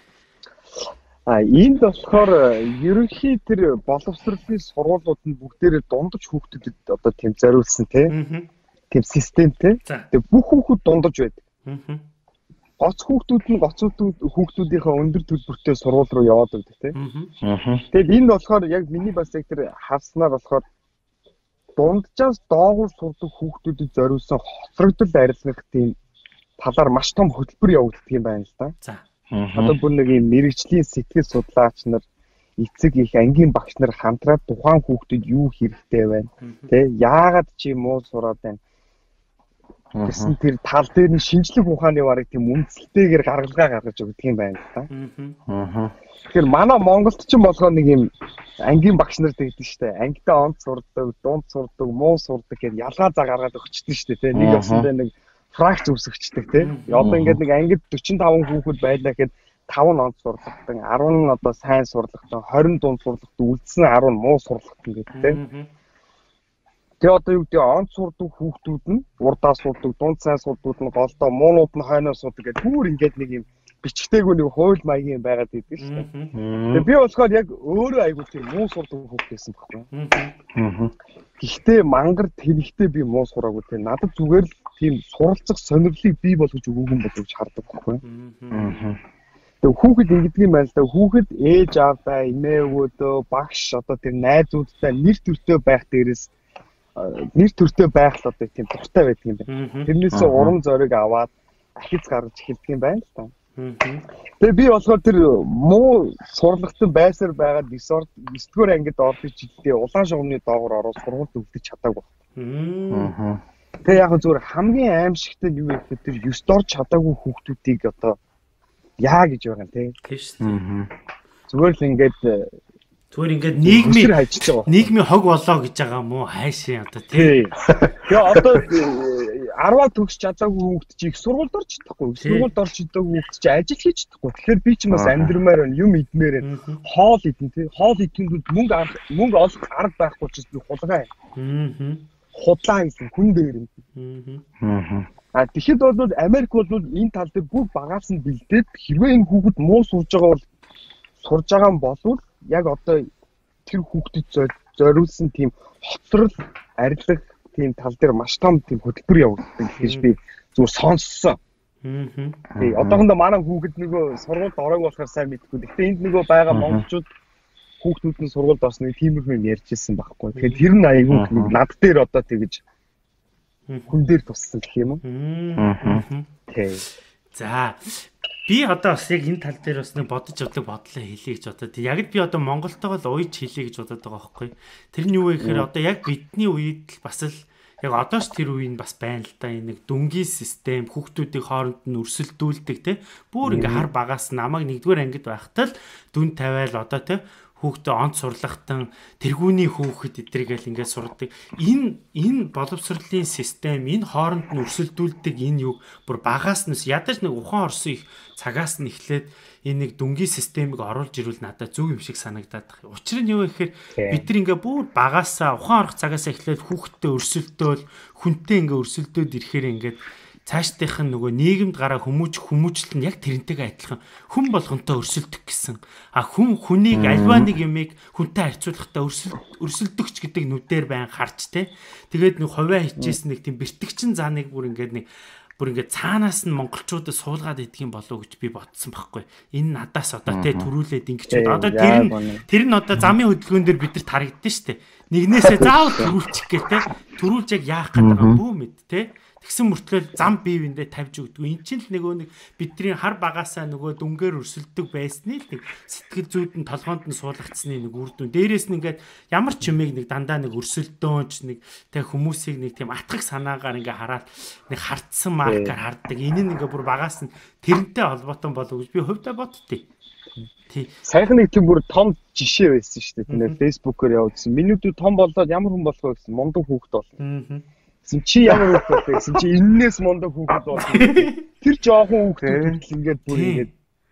[SPEAKER 3] а энд болохоор ерөнхий тэр боловсролын сургуулиуд нь бүгдээрээ дундаж хүүхдэд одоо тийм зориулсан тий. Тийм системтэй. Тэгээ бүх хүүхэд дундаж байдаг. Гоц хүүхдүүд нь гоцууд хүүхдүүдийнхээ өндөр төлбөртэй сургууль руу яваад байдаг тийм. Тэгээд энэ болохоор яг миний бас яг тэр харснаар болохоор дунджаас доогуур сурдаг хүүхдүүдэд зориулсан хоцрогдол арилгах тийм талаар маш том хөтөлбөр явагддаг юм байна л да.
[SPEAKER 1] За.
[SPEAKER 3] Одоо бүр нэг юм мэрэгжлийн сэтгэл судлаач нар, эцэг их ангийн багш нар хамтраад тухайн хүүхдэд юу хэрэгтэй байна тийм. Яагаад чи муу сураад байна? Гэсэн тэр тал дээр нь шинжлэх ухааны барыг тийм үндсэлтэйгээр гаргалгаа гаргаж өгдөг юм байна л да. Аа. Тэгэхээр манай Монголд ч юм болгоо нэг юм ангийн багш нар тэгдэг штэ. Ангидаа онц сурдаг, дунд сурдаг, муу сурдаг гэдээ ялгаа за гаргаад өгчдөг штэ тий. Нэг явсандаа нэг фракц үсгчдэг тий. Одоо ингээд нэг ангид дөрвөн таван хүүхэд байлаа гэхэд таван нь онц сурлагтан, арван нь одоо сайн сурлагтан, хорин дунд сурлагтан, үлдсэн арван нь муу сурлагтан гэдэг тий. Тэгээ одоо юу гэдэг онц сурдаг хүүхдүүд нь урдаа сурдаг, дунд сайн сурдууд нь голдоо, муунууд нь хойноос сурдаг гэдэг түр ингээд нэг юм бичгтэйг нэг хууль маягийн байгаад идэв шүү дээ. Тэгээ би болохоор яг өөрөө айгуу тийм муу сурдаг хүүхд байсан байхгүй. Гэхдээ мангар тэнхтэй би муу сураагүй тийм надад зүгээр л тийм суралцах сонирхлыг бий болгож өгөөгүй юм болов гэж хардаг байхгүй. Тэгээ хүүхэд ингэдэг юм байна л да. Хүүхэд ээж аавдаа, эмээ өвөөдөө, багш одоо тэр найзуудтай нэр төртөө байх дээрээс нэр төртөө байх л одоо тийм дуртай байдаг юм байна. Тэрнээсээ урам зориг аваад ахиц гаргаж эхэлдэг юм байна л да. Тэгээ би болохоор тэр муу сурлагтан байсаар байгаад девдүгээр ангид ордог жилдээ улаан шугамны доогоор ороод сургуульд өвдөж чадаагүй. Тэгээ яг зүгээр хамгийн аимшигтай нь юу вэ гэхээр тэр ёс дор чадаагүй хүүхдүүдийг одоо яа гэж байгаа юм те.
[SPEAKER 1] Тийм шүү.
[SPEAKER 3] Зүгээр л ингээд
[SPEAKER 1] зүгээр ингээд нийгмийн нийгмийн хог болоо гэж байгаа юм уу хайшаа одоо тий.
[SPEAKER 3] Тэгээ одоо арваа төгс чадаагүй хүүхд чи их сургуульд орж чадахгүй. Сургуульд орж чадаагүй хүүхд чи ажил хийж чадахгүй. Тэгэхээр би ч бас амьдрмаар байна, юм идмээр байна. Хоол идэн тий. Хоол идэнгүүт мөнгө мөнгө олох арга байхгүй ч би хулгай. Аа. Худлаа гэсэн хүн дээр юм. Аа. А тэгэхэд бол Америк бол энэ тал дээр бүр багаас нь бэлдээд хэрвээ энэ хүүхэд муу сурж байгаа бол сурж байгаа юм болвол яг одоо тэр хүүхдэд зориулсан тийм хоцрол арилах тийм тал дээр маш том тийм хөтөлбөр явагддаг гэж би зүгээр сонссон. Тий, одоохондоо манай хүүхэд нөгөө сургуульд ороагүй болохоор сайн мэдгүй. Гэхдээ энд нөгөө байгаа монголчууд хүүхдүүд нь сургуульд орсныг тиймэрхүү юм ярьж ирсэн байхгүй. Тэгэхээр тэр нь аягүй над дээр одоо тэгэж хүн дээр туссан гэх юм уу? Тий.
[SPEAKER 1] За би одоо бас яг энэ тал дээр бас нэг бодож явдаг бодлоо хэлье гэж бодоод. Яг л би одоо Монголтойгоо л уйж хэлье гэж бодоод байгаа байхгүй. Тэр нь юу вэ гэхээр одоо яг бидний үед л бас л яг одоо ч тэр үеийн бас байна л да. Энэ нэг дүнгийн систем хүүхдүүдийн хооронд нь өрсөлдүүлдэг те. Бүр ингээ хар багаас намайг нэгдүгээр ангид байхтаа л дүн тавиал одоо те хүүхдээ онц сурлахтан тэргүүний хүүхэд эдргээл ингээд сурдаг. Энэ энэ боловсролын систем энэ хооронд нь өрсөлдүүлдэг энэ юу бүр багаас нь ядаж нэг ухаан орсон их цагаас нь эхлээд энэ нэг дүнгийн системийг оруулж ирвэл надад зөв юм шиг санагдаад байна. Учир нь юу вэ гэхээр бид нар ингээ бүр багаасаа ухаан орох цагаас эхлээд хүүхдтэй өрсөлдөөл хүнтэй ингээ өрсөлдөөд ирэхээр ингээд цаашдынх нь нөгөө нийгэмд гараа хүмүүж хүмүүжлэл нь яг тэрнтэйгээ адилхан хүн болгонтой өрсөлдөх гэсэн. А хүн хүнийг альва нэг юмыг хүнтэй харьцуулахдаа өрсөл өрсөлдөгч гэдэг нүдээр байн харж те. Тэгээд нэг хувиа хичээсэн нэг тийм бэртгчин зааныг бүр ингээд нэг бүр ингээд цаанаас нь монголчуудад суулгаад идэх юм болов уу гэж би бодсон байхгүй. Энэ надаас одоо те төрүүлээд ингэчүүд одоо тэр нь тэр нь одоо замын хөдөлгөөн дээр бид нар тарагдсан шүү дээ. Нэгнээсээ заавал төрүүлчих гээ те. Төрүүлж яг яах гэдэг юм бүү мэд те. Тэгсэн мөртлөө зам биевиндээ тавьж өгдөг. Энд чинь л нөгөө нэг бидний хар багаасаа нөгөө дүнгээр өрсөлдөг байсны л нэг сэтгэл зүйд нь толгоонд нь суулгацсны нэг үр дүн. Дээрээс нь ингээд ямар ч юмыг нэг дандаа нэг өрсөлдөөнч нэг тэг хүмүүсийг нэг тийм атгах санаагаар ингээ хараад нэг хартсан маркаар харддаг. Энэ нь ингээ бүр багаас нь тэрнтэй холбоотой болов гэж би хувьдаа боддتي. Тий.
[SPEAKER 3] Сайхан нэг тийм бүр том жишээ байсан шүү дээ. Тэр фэйсбүүкээр явуулсан. Минутууд том болоод ямар хүн болох вэ гэсэн мундаг хүүхэд болно. Чи ямар хүүхэд вэ гэсэн чи эннээс мундаг хүүхэд болно. Тэр жоохон хүүхдүүд л ингээд бүр ингээд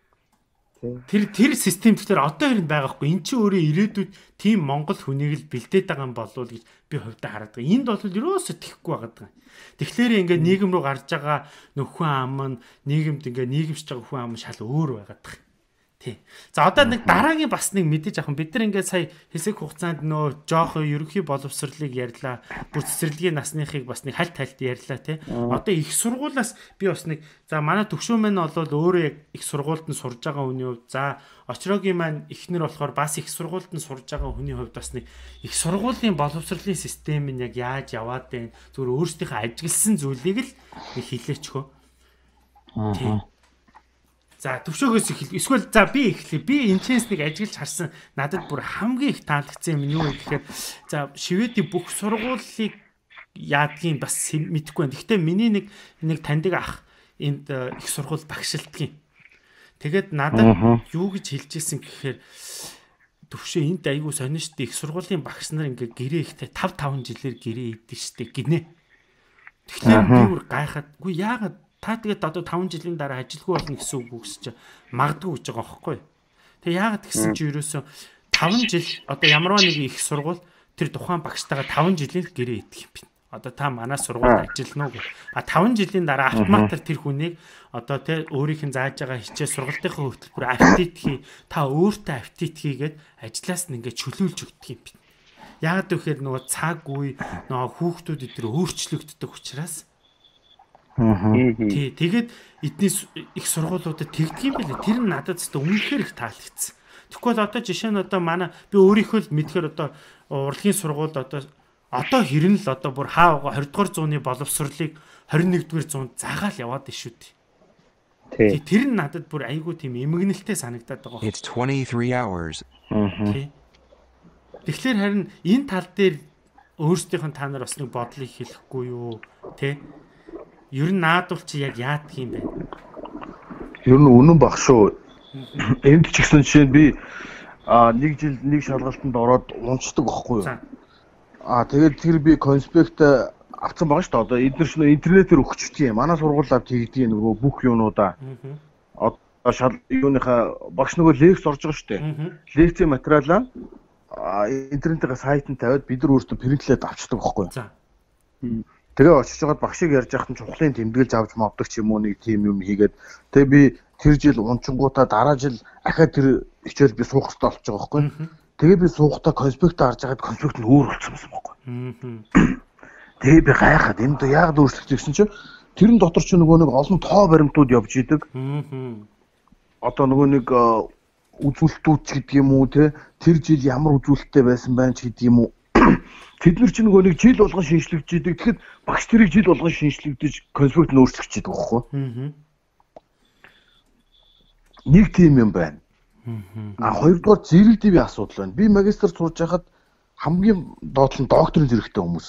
[SPEAKER 3] тэр
[SPEAKER 1] тэр систем тэгэхээр одоо хэрэг байгаа хгүй. Эн чинь өөрөө ирээдүйд тийм монгол хүнийг л бэлдээд байгаа юм болов уу гэж би хувьдаа хараад байгаа. Энд бол ерөөсөө тэхгүй байгаа. Тэгэхээр ингээд нийгэм рүү гарч байгаа нөхөн ам нь нийгэмд ингээд нийгэмшиж байгаа хүн ам шал өөр байгаа. Тий. За одоо нэг дараагийн бас нэг мэдээж авах. Бид нар ингээд сая хэсэг хугацаанд нөө жоох ерөнхий боловсролыг ярьлаа. Бүр цэцэрлэгийн насныхыг бас нэг хальт хальт ярьлаа тий. Одоо их сургуулаас би бас нэг за манай төгшөө мань бол өөрөө яг их сургуульд нь сурж байгаа хүний хувьд за очрогийн маань эхнэр болохоор бас их сургуульд нь сурж байгаа хүний хувьд бас нэг их сургуулийн боловсролын систем нь яг яаж яваад байна. Зүгээр өөрсдийнхөө ажигласан зүйлийг л нэг хэлээч хөө. Тий. За төвшөөгөөс эхэл. Эсвэл за би эхлэе. Би энэчнээс нэг ажиглаж харсан надад бүр хамгийн их таалагдсан юм юу вэ гэхээр за Шведийн бүх сургуулийг яадгийн бас мэдэхгүй байна. Гэхдээ миний нэг нэг таньдаг ах энд их сургууль багшилдгийн. Тэгээд надад юу гэж хэлж ирсэн гэхээр төвшөө энд айгүй сонирхтой их сургуулийн багш нар ингээ гэрээ ихтэй тавь таван жилээр гэрээ идэв штэ гинэ. Тэгэхээр би бүр гайхаад үгүй яагаад та тэгээд одоо таван жилийн дараа ажилгүй болно гэсэн үг үгс чи магадгүй гэж байгаа байхгүй. Тэгээ яагаад гэсэн чи ерөөсөө таван жил одоо ямарваа нэг их сургууль тэр тухайн багштайгаа таван жилийн гэрээ идэх юм бэ. Одоо та манай сургуульд ажиллана уу гэх. А таван жилийн дараа автоматар тэр хүнийг одоо тэр өөрийнх нь зааж байгаа хичээл сургалтынхаа хөтөлбөр апдейт хий. Та өөртөө апдейт хийгээд ажлаас нь ингээд чөлөөлж өгдөг юм бэ. Яагаад гэвэл нөгөө цаг үе нөгөө хүүхдүүд өдр өөрчлөгддөг учраас Тий, тэгээд эдний их сургуулиудад тэгдэг юм байлээ. Тэр нь надад зөв үнэхээр их таалагдсан. Тэгвэл одоо жишээ нь одоо манай би өөрийнхөө л мэдхээр одоо урлагийн сургуульд одоо одоо хэрэн л одоо бүр хаа хоёрдугаар зууны боловсролыг двадцать нэгдүгээр зуунд заагаал яваад иш шүү дээ. Тий, тэр нь надад бүр айгүй тийм эмгэнэлтэй санагдаад байгаа.
[SPEAKER 4] It's twenty-three hours.
[SPEAKER 1] Тий. Тэгэхээр харин энэ тал дээр өөрсдийнх нь та нар бас нэг бодлыг хэлэхгүй юу, тий? Ер нь наадвал чи яг яадаг юм бэ?
[SPEAKER 2] Ер нь үнэн баг шүү. Энд ч гэсэн жишээ нь би а нэг жил нэг шалгалтанд ороод унцдаг байхгүй юу? А тэгээд тэр би конспект авсан байгаа шүү дээ. Одоо эдгээр шинэ интернетээр өгчтэй юм. Манай сургуулиар тэгдэг нөгөө бүх юунуудаа. Одоо шал юуныхаа багш нөгөө лекц орж байгаа шүү дээ. Лекцийн материалаа интернетийн сайтанд тавиад бид нар өөрсдөө принтлээд авчдаг байхгүй юу? За. Тэгээ очиж байгаад багшийг ярьж яхад нь чухлын тэмдэглэж авч мавдаг ч юм уу нэг тийм юм хийгээд тэгээ би тэр жил унчингуудаа дараа жил ахаа тэр хичээл би суух хэрэгтэй болчих жоох байхгүй. Тэгээ би суухдаа конспект харж байгаад конспект нь өөр болчихсон юм байна. Тэгээ би гайхаад энэ доо яг өөрчлөгдөж гисэн чинь тэрэн дотор ч нөгөө нэг олон тоо баримтууд явж идэг. Одоо нөгөө нэг үзүүлэлтүүд ч гэдэг юм уу те тэр жил ямар үзүүлэлттэй байсан байна ч гэдэг юм уу. Тэд нар ч нөгөө нэг жил болгон шинжлэгдэж идэг. Тэгэхэд багш тэрийг жил болгон шинжлэгдэж конспект нь өөрчлөгдөж идэг байхгүй юу? Нэг тийм юм байна. А хоёрдугаар зэрэг дэви асуудал байна. Би магистр сурж байхад хамгийн доод нь докторын зэрэгтэй хүмүүс.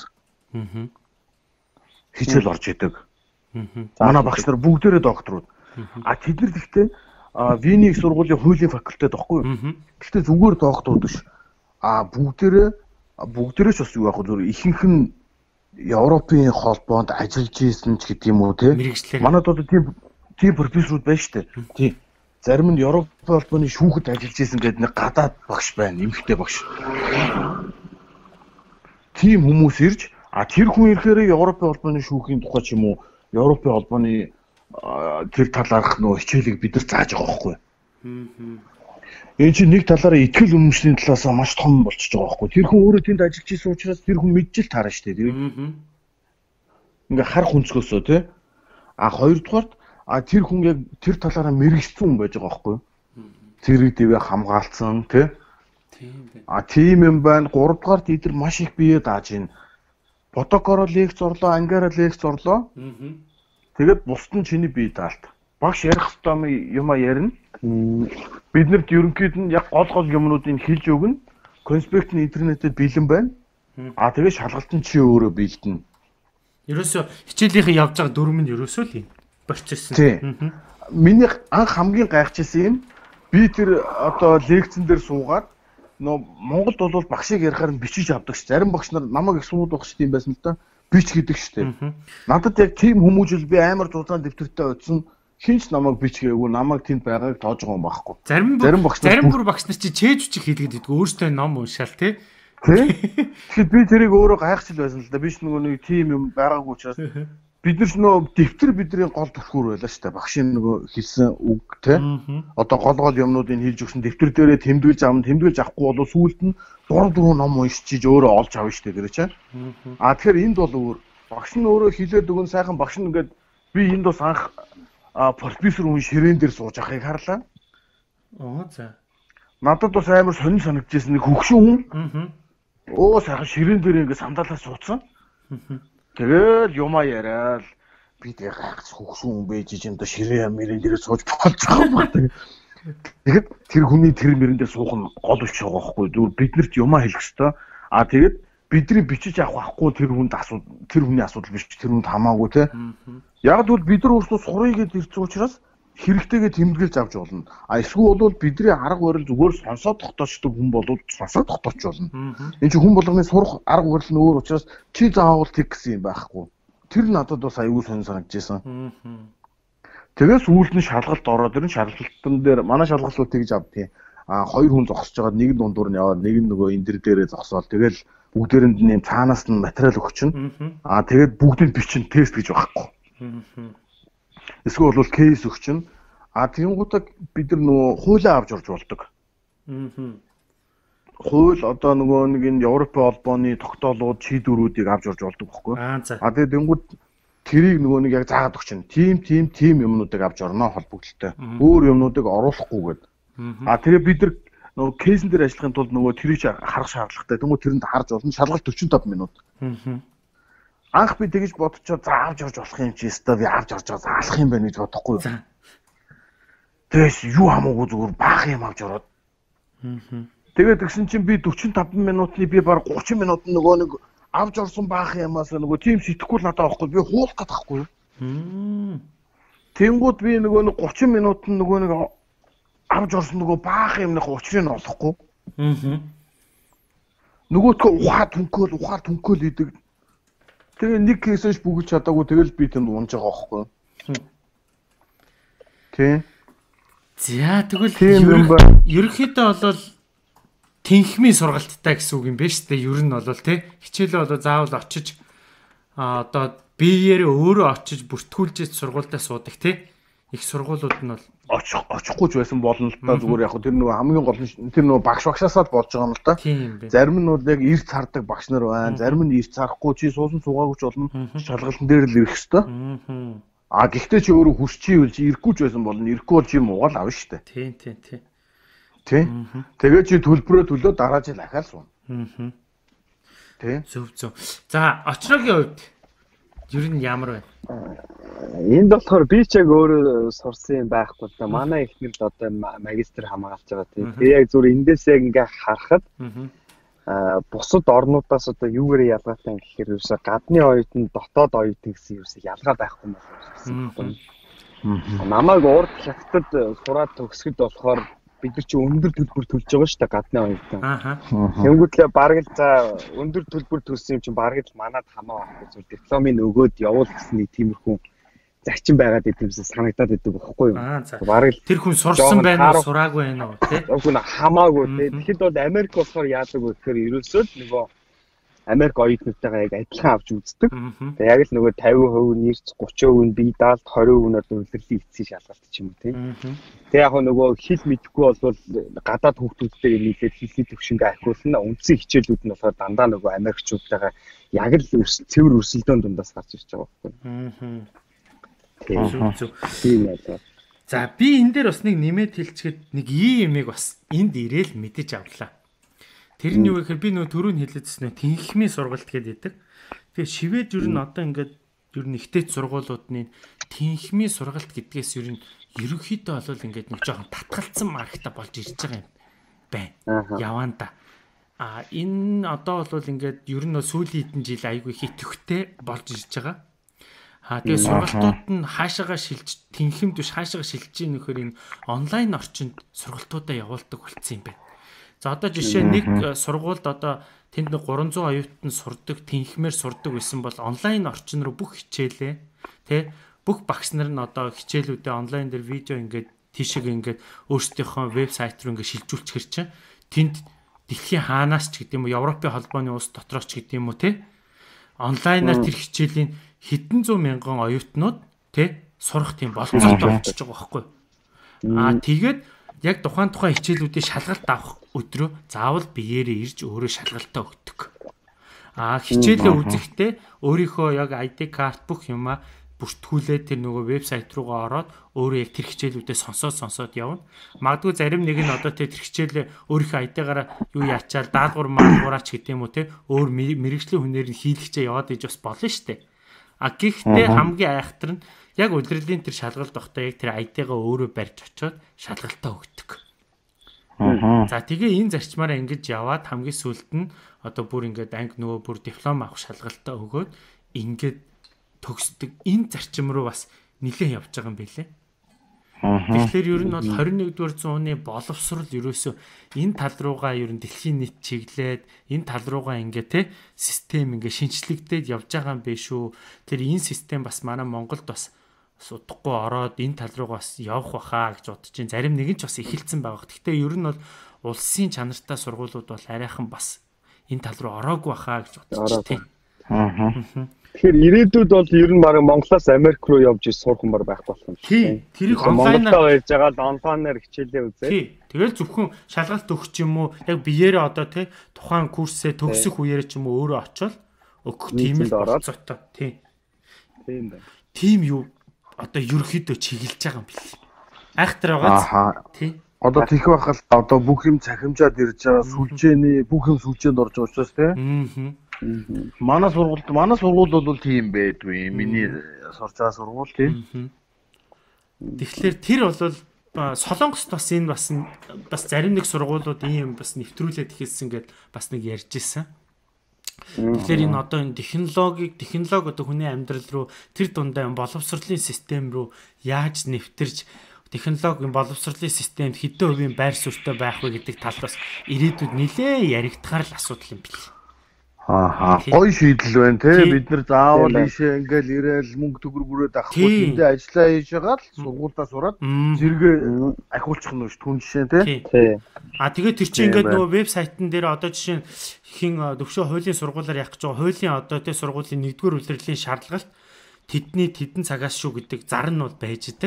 [SPEAKER 2] Хичээл орж идэг. Манай багш нар бүгдээрээ докторууд. А тэд нар гэхдээ Вений их сургуулийн хуулийн факультет байхгүй юу? Гэхдээ зүгээр докторууд биш. А бүгдээрээ бүгдээрээ ч бас юу яах вэ? Зүгээр ихэнх нь Европын холбоонд ажиллаж ийсэн ч гэдэг юм уу те. Манайд одоо тийм тийм профессорууд байна шүү дээ. Тийм. Зарим нь Европын холбооны шүүхэд ажиллаж ийсэн гэдэг нэг гадаад багш байна, эмэгтэй багш. Тийм хүмүүс ирж а тэр хүн ирэхээр Европын холбооны шүүхийн тухай ч юм уу, Европын холбооны тэр талаарх нөө хичээлийг бид нар зааж байгаа байхгүй. Энэ чинь нэг талаараа итгэл үнэмшлийн талаас маш том болчихж байгаа байхгүй. Тэр хүн өөрөө тэнд ажиллаж исэн учраас тэр хүн мэдж л таарна шүү дээ. Ингээ харах өнцгөөсөө тий. А хоёрдугаарт а тэр хүн яг тэр талаараа мэрэгчсэн хүн байж байгаа байхгүй. Зэрэг дэвээ хамгаалцсан тий. А тийм юм байна. Гуравдугаарт эдгээр маш их бие дааж ийн. Протоколоо лекц орлоо, ангиараа лекц орлоо. Тэгээд бусд нь чиний бие даалт. Багш ярих хэвээр юм ярина. Бид нарт ерөнхийд нь яг гол гол юмнуудыг хэлж өгнө. Конспект нь интернетэд бэлэн байна. А тэгээд шалгалт нь чи өөрөө бэлдэнэ.
[SPEAKER 1] Ерөөсөө хичээлийнхэн явж байгаа дүрм нь ерөөсөө л юм.
[SPEAKER 2] Борчсон. Миний анх хамгийн гайхажсэн юм би тэр одоо лекцэн дээр суугаад нөө Монголд бол багшийг ярихаар нь бичиж авдаг ш. Зарим багш нар намайг их сууд багш тийм байсан л та. Бич гэдэг штеп. Надад яг тийм хүмүүжил би амар дуртай дэвтэртэй утсан хинч намайг бичгээгүй намайг тэнд байгааг тоож байгаа юм байхгүй.
[SPEAKER 1] Зарим зарим багш зарим бүр багш нар чи чээж үчиг хийлгээд идэггүй өөртөө ном уншаал тий. Тэгэхээр би тэрийг өөрөө гайхчил байсан л да. Би ч нөгөө нэг тийм юм байгаагүй учраас бид нар ч нөгөө дэвтэр бидний гол түлхүүр байлаа штэ. Багшийн нөгөө хэлсэн үг тий. Одоо гол гол юмнуудыг хэлж өгсөн дэвтэр дээрээ тэмдэглэж авна. Тэмдэглэж авахгүй бол сүүлд нь дурав дөрөв ном уншиж өөрөө олж авна штэ тэр чинь. А тэгэхээр энд бол өөр. Багш нь өөрөө хэлээд өгөн сайхан багш нь ингээд би энд бас анх профессор хүн ширээн дээр сууж ахыг харлаа. Аа за. Надад бас амар сонир санагдчихсэн нэг хөгшин хүн. Оо сайхан ширээн дээр ингээд сандаалаа суудсан. Тэгэл юмаа яриад би тэг гайхаж хөгшин хүн байж чинь одоо ширээ мэрэн дээр сууж болж байгаа юм байна. Тэгэхэд тэр хүний тэр мэрэн дээр суух нь гол биш байгаа байхгүй. Зүгээр биднэрт юмаа хэлэх ёстой. А тэгээд бидний бичиж авах байхгүй тэр хүнд асуу тэр хүний асуудал биш тэр хүнд хамаагүй те. Яг л бид нар өөрсдөө сурыг гэдээ ирсэн учраас хэрэгтэйгээ тэмдэглэж авч болно. А эсвэл бол бидний арга барил зүгээр сонсоод тогтоочдөг хүн бол сонсоод тогтооч болно. Энд чинь хүн болгоны сурах арга барил нь өөр учраас чи заавал тэг гэсэн юм байхгүй. Тэр надад бас аюул сонир санагдчихсан. Тэгээс сүүлд нь шалгалт ороод ирэн шалгалтын дээр манай шалгалтууд тэгж авдیں۔ А хоёр хүн зогсож байгаа нэг нь дундуур нь яваад нэг нь нөгөө энэ дээрээ зогсоол тэгэл бүгдээрэнд нь цаанаас нь материал өгчин. А тэгээд бүгдийг бичин тест гэж байхгүй. Эсвэл бол кейс өгчин. А тэгэнгүүтээ бид нар нөгөө хуулиа авч орж болдог. Хууль одоо нөгөө нэг энэ Европын холбооны тогтоолууд шийдвэрүүдийг авч орж болдог байхгүй. А тэгээд тэнгууд тэрийг нөгөө нэг яг заагаад өгчин. Тим тим тим юмнуудыг авч орно холбогдлолтой. Өөр юмнуудыг оруулахгүйгээд. А тэгээ бид нар нөгөө кейсэн дээр ажиллахын тулд нөгөө тэрийг харах шаардлагатай. Тэнгууд тэрэнд харж болно. Шалгалт forty five минут. Анх би тэгэж бодчихоо заавж орж болох юм чи өстой би авч орж байгаа заалах юм байна гэж бодохгүй. Тэгээс юу хамаагүй зүгээр баах юм авч ороод. Тэгээд тэгсэн чинь би forty five минутны би баг thirty минут нөгөө нэг авч орсон баах юмас нөгөө тийм сэтгэхгүй л надад авахгүй би хуулах гэдэг байхгүй. Тэнгүүд би нөгөө нэг thirty минут нөгөө нэг авч орсон нөгөө баах юмных учрыг нь олохгүй. Нөгөөдгөө ухаа түнköөл ухаар түнköөл идэг. Тэгээ нэг кейсэж бүгд чадаагүй тэгэл би тэнд унж байгаа байхгүй. Тий. За тэгвэл ерөнхийдөө бол тэнхмийн сургалттай гэсэн үг юм байна шүү дээ. Ер нь бол тий хичээлээ бол заавал очиж а одоо биеэрээ өөрөө очиж бүртгүүлж сургуультай суудаг тий. Их сургуулиуд нь бол
[SPEAKER 2] очих очихгүй ч байсан болно л та зүгээр яг тэр нөгөө хамгийн гол нь тэр нөгөө багш багшаасаа болж байгаа юм л та. Зарим нь бол яг эрт хардаг багш нар байна. Зарим нь эрт харахгүй чи суусан суугаагүй ч болно. Шалгалтын дээр л ирэх хэвээр. А гэхдээ чи өөрөө хүсчий үл чи ирэхгүй ч байсан болно. Ирэхгүй бол чи муугаал авна штэ.
[SPEAKER 1] Тийм тийм тийм.
[SPEAKER 2] Тий. Тэгээ чи төлбөрөө төлөө дараа жил ахаал суун.
[SPEAKER 1] Аа.
[SPEAKER 2] Тий.
[SPEAKER 1] Зөв зөв. За очрогийн хувьд ер нь ямар байна?
[SPEAKER 3] Энд болохоор би ч яг өөрөө сурсан юм байхгүй л да. Манай эхнэр л одоо магистр хамгаалж байгаа тийм. Би яг зүгээр эндээс яг ингээ харахад аа бусад орнуудаас одоо юугээр ялгаатай юм гэхээр ерөөсө гадны оюутан дотоод оюутан гэсэн ерөөсө ялгаа байхгүй юм байна. Намайг урд хятад сураад төгсгöd болохоор бид нар чи өндөр төлбөр төлж байгаа шүү дээ гадны оюутан. Тэнгүүтлээ бараг л за өндөр төлбөр төлсөн юм чинь бараг л манад хамаа байхгүй зүйл дипломын өгөөд явуул гэсэн нэг тиймэрхүү зарчим байгаад идэвсэн санагдаад идэв байхгүй юу. Бараг л
[SPEAKER 1] тэр хүн сурсан байна уу сураагүй байна уу тий.
[SPEAKER 3] Үгүй хамаагүй тий. Тэгэхэд бол Америк болохоор яадаг вэ гэхээр ерөөсөө л нөгөө Америк оюутнуудтайгаа яг адилхан авч үздэг. Тэгээ яг л нөгөө тавин хувь нэрч гурван хувь нь бие даалт двадцать хувь нь үлрэлийн эцсийн шалгалт ч юм уу тий. Тэгээ яг нөгөө хэл мэдэхгүй бол гадаад хүүхдүүдтэйгээ нийлээд хэлний төвшингээ ахиулна. Үндсэн хичээлүүд нь болохоор дандаа нөгөө Америкчуудтайгаа яг л цэвэр өрсөлдөөн дундаас гарч ирж байгаа байхгүй. Тийм ээ.
[SPEAKER 1] За би энэ дээр бас нэг нэмээд хэлчихэд нэг ийм юмыг бас энд ирээл мэдэж авлаа. Тэр нь юу гэхээр би нөө түрүүн хэлээдсэн нөө тэнхимийн сургалт гэдэг. Тэгээ шивэд ер нь одоо ингээд ер нь ихтэй сургуулиудны тэнхимийн сургалт гэдгээс ер нь ерөнхийдөө бол ингээд нэг жоохон татгалцсан маркета болж ирж байгаа юм байна. Яваанда. А энэ одоо бол ингээд ер нь сүүлийн хэдэн жил айгүй хитвхтэй болж ирж байгаа. А тэгээ сургалтууд нь хаашаага шилж тэнхимд биш хаашаага шилж ийн нөхөр энэ онлайн орчинд сургалтуудаа явуулдаг болсон юм байна. За одоо жишээ нэг сургуульд одоо тэнд нэг гурван зуун оюутан сурдаг, тэнхмээр сурдаг байсан бол онлайн орчин руу бүх хичээлээ тий бүх багш нар нь одоо хичээлүүдээ онлайн дээр видео ингээд тийшээ ингээд өөрсдийнхөө вебсайт руу ингээд шилжүүлчихэр чинь тэнд дэлхийн хаанаас ч гэдэг юм уу Европын холбооны улс дотроос ч гэдэг юм уу тий онлайнаар тэр хичээлийн хэдэн зуун мянган оюутнууд тий сурах тийм болцоотой болчихж байгаа байхгүй. Аа тэгээд яг тухайн тухайн хичээлүүдийн шалгалт авах өдрөө заавал биеэрээ ирж өөрөө шалгалтаа өгдөг. Аа хичээлээ үзэхдээ өөрийнхөө яг ай ди карт бүх юмаа бүртгүүлээд тэр нөгөө вебсайт руугаа ороод өөрөө яг тэр хичээлүүдээ сонсоод сонсоод явна. Магадгүй зарим нэг нь одоо тэр хичээлээ өөрийнхөө ай ди-гаараа юу яачаал даалгавар маалгавраач гэдэг юм уу те өөр мэрэгжлийн хүнээр нь хийлгэчээ яваад иж бас болно штэ. А гэхдээ хамгийн айхтар нь яг удирдлагын тэр шалгалт тогтоо яг тэр ай ди-гаа өөрөө барьж очиод шалгалтаа өгдөг. За тэгээ энэ зарчмаараа ингэж яваад хамгийн сүүлд нь одоо бүр ингээд анги нөгөө бүр диплом авах шалгалтаа өгөөд ингээд төгсдөг. Энэ зарчим руу бас нэлээд явж байгаа юм билэ. Тэгэхээр ер нь бол двадцать нэгдүгээр зууны боловсрол ерөөсөө энэ тал руугаа ер нь дэлхийн нийт чиглээд энэ тал руугаа ингээ те систем ингээ шинчлэгдээд явж байгаа юм биш үү. Тэр энэ систем бас манай Монголд бас удахгүй ороод энэ тал руугаа бас явах баха гэж бодож чинь зарим нэг нь ч бас эхэлсэн байгаа. Гэхдээ ер нь бол улсын чанартай сургуулиуд бол арайхан бас энэ тал руу ороогүй баха гэж бодож тийм. Аа.
[SPEAKER 3] Тэгэхээр ирээдүйд бол ер нь баг Монголоос Америк руу явж сурах юм байх болох юм
[SPEAKER 1] шиг. Тийм. Тэрийг онлайнаар
[SPEAKER 3] байж байгаа л онлайнаар хичээлээ үзээ.
[SPEAKER 1] Тийм. Тэгэл зөвхөн шалгалт өгч юм уу? Яг биеэрээ одоо тий тухайн курсээ төгсөх үеэр ч юм уу өөрөө очивол өгөх тийм л болцоотой. Тийм.
[SPEAKER 3] Тийм байна.
[SPEAKER 1] Тийм юу одоо ерөөхдөө чиглэж байгаа юм бэл. Айхтар байгааз. Тийм.
[SPEAKER 2] Одоо тийх байхад одоо бүх юм цахимжаад ирж байгаа сүлжээний бүх юм сүлжээнд орж байгаа учраас тий. Аа. Манай сургуульд манай сургууль бол тийм байдгүй. Миний сурч байгаа сургууль тийм.
[SPEAKER 1] Тэгэхээр тэр бол Солонгост бас энэ бас бас зарим нэг сургуулиуд ийм бас нэвтрүүлээд ихэлсэн гэд бас нэг ярьж ирсэн. Тэгэхээр энэ одоо энэ технологиг технологи одоо хүний амьдрал руу тэр дундаа боловсролын систем руу яаж нэвтэрч технологийн боловсролын системд хэдэн хувийн байр суурьтай байх вэ гэдэг талаас ирээдүйд нэлээ яригдахаар л асуудал юм бэл.
[SPEAKER 2] Аа гоё шийдэл байна те бид нар заавал ийшээ ингээл ирээл мөнгө төгрөг бүрээд авахгүй тэндээ ажиллаа хийж байгаа л сургуультаа сураад зэрэгээ ахиулчих нь шүү түн жишээ те.
[SPEAKER 1] А тэгээ тэр чинь ингээд нөгөө вебсайтн дээр одоо жишээ нь хин төвшөө хуулийн сургуулаар явах гэж байгаа хуулийн одоо те сургуулийн нэгдүгээр улирлын шаардлагалт тэдний тэдэн цагаас шүү гэдэг зар нь бол байж идэг.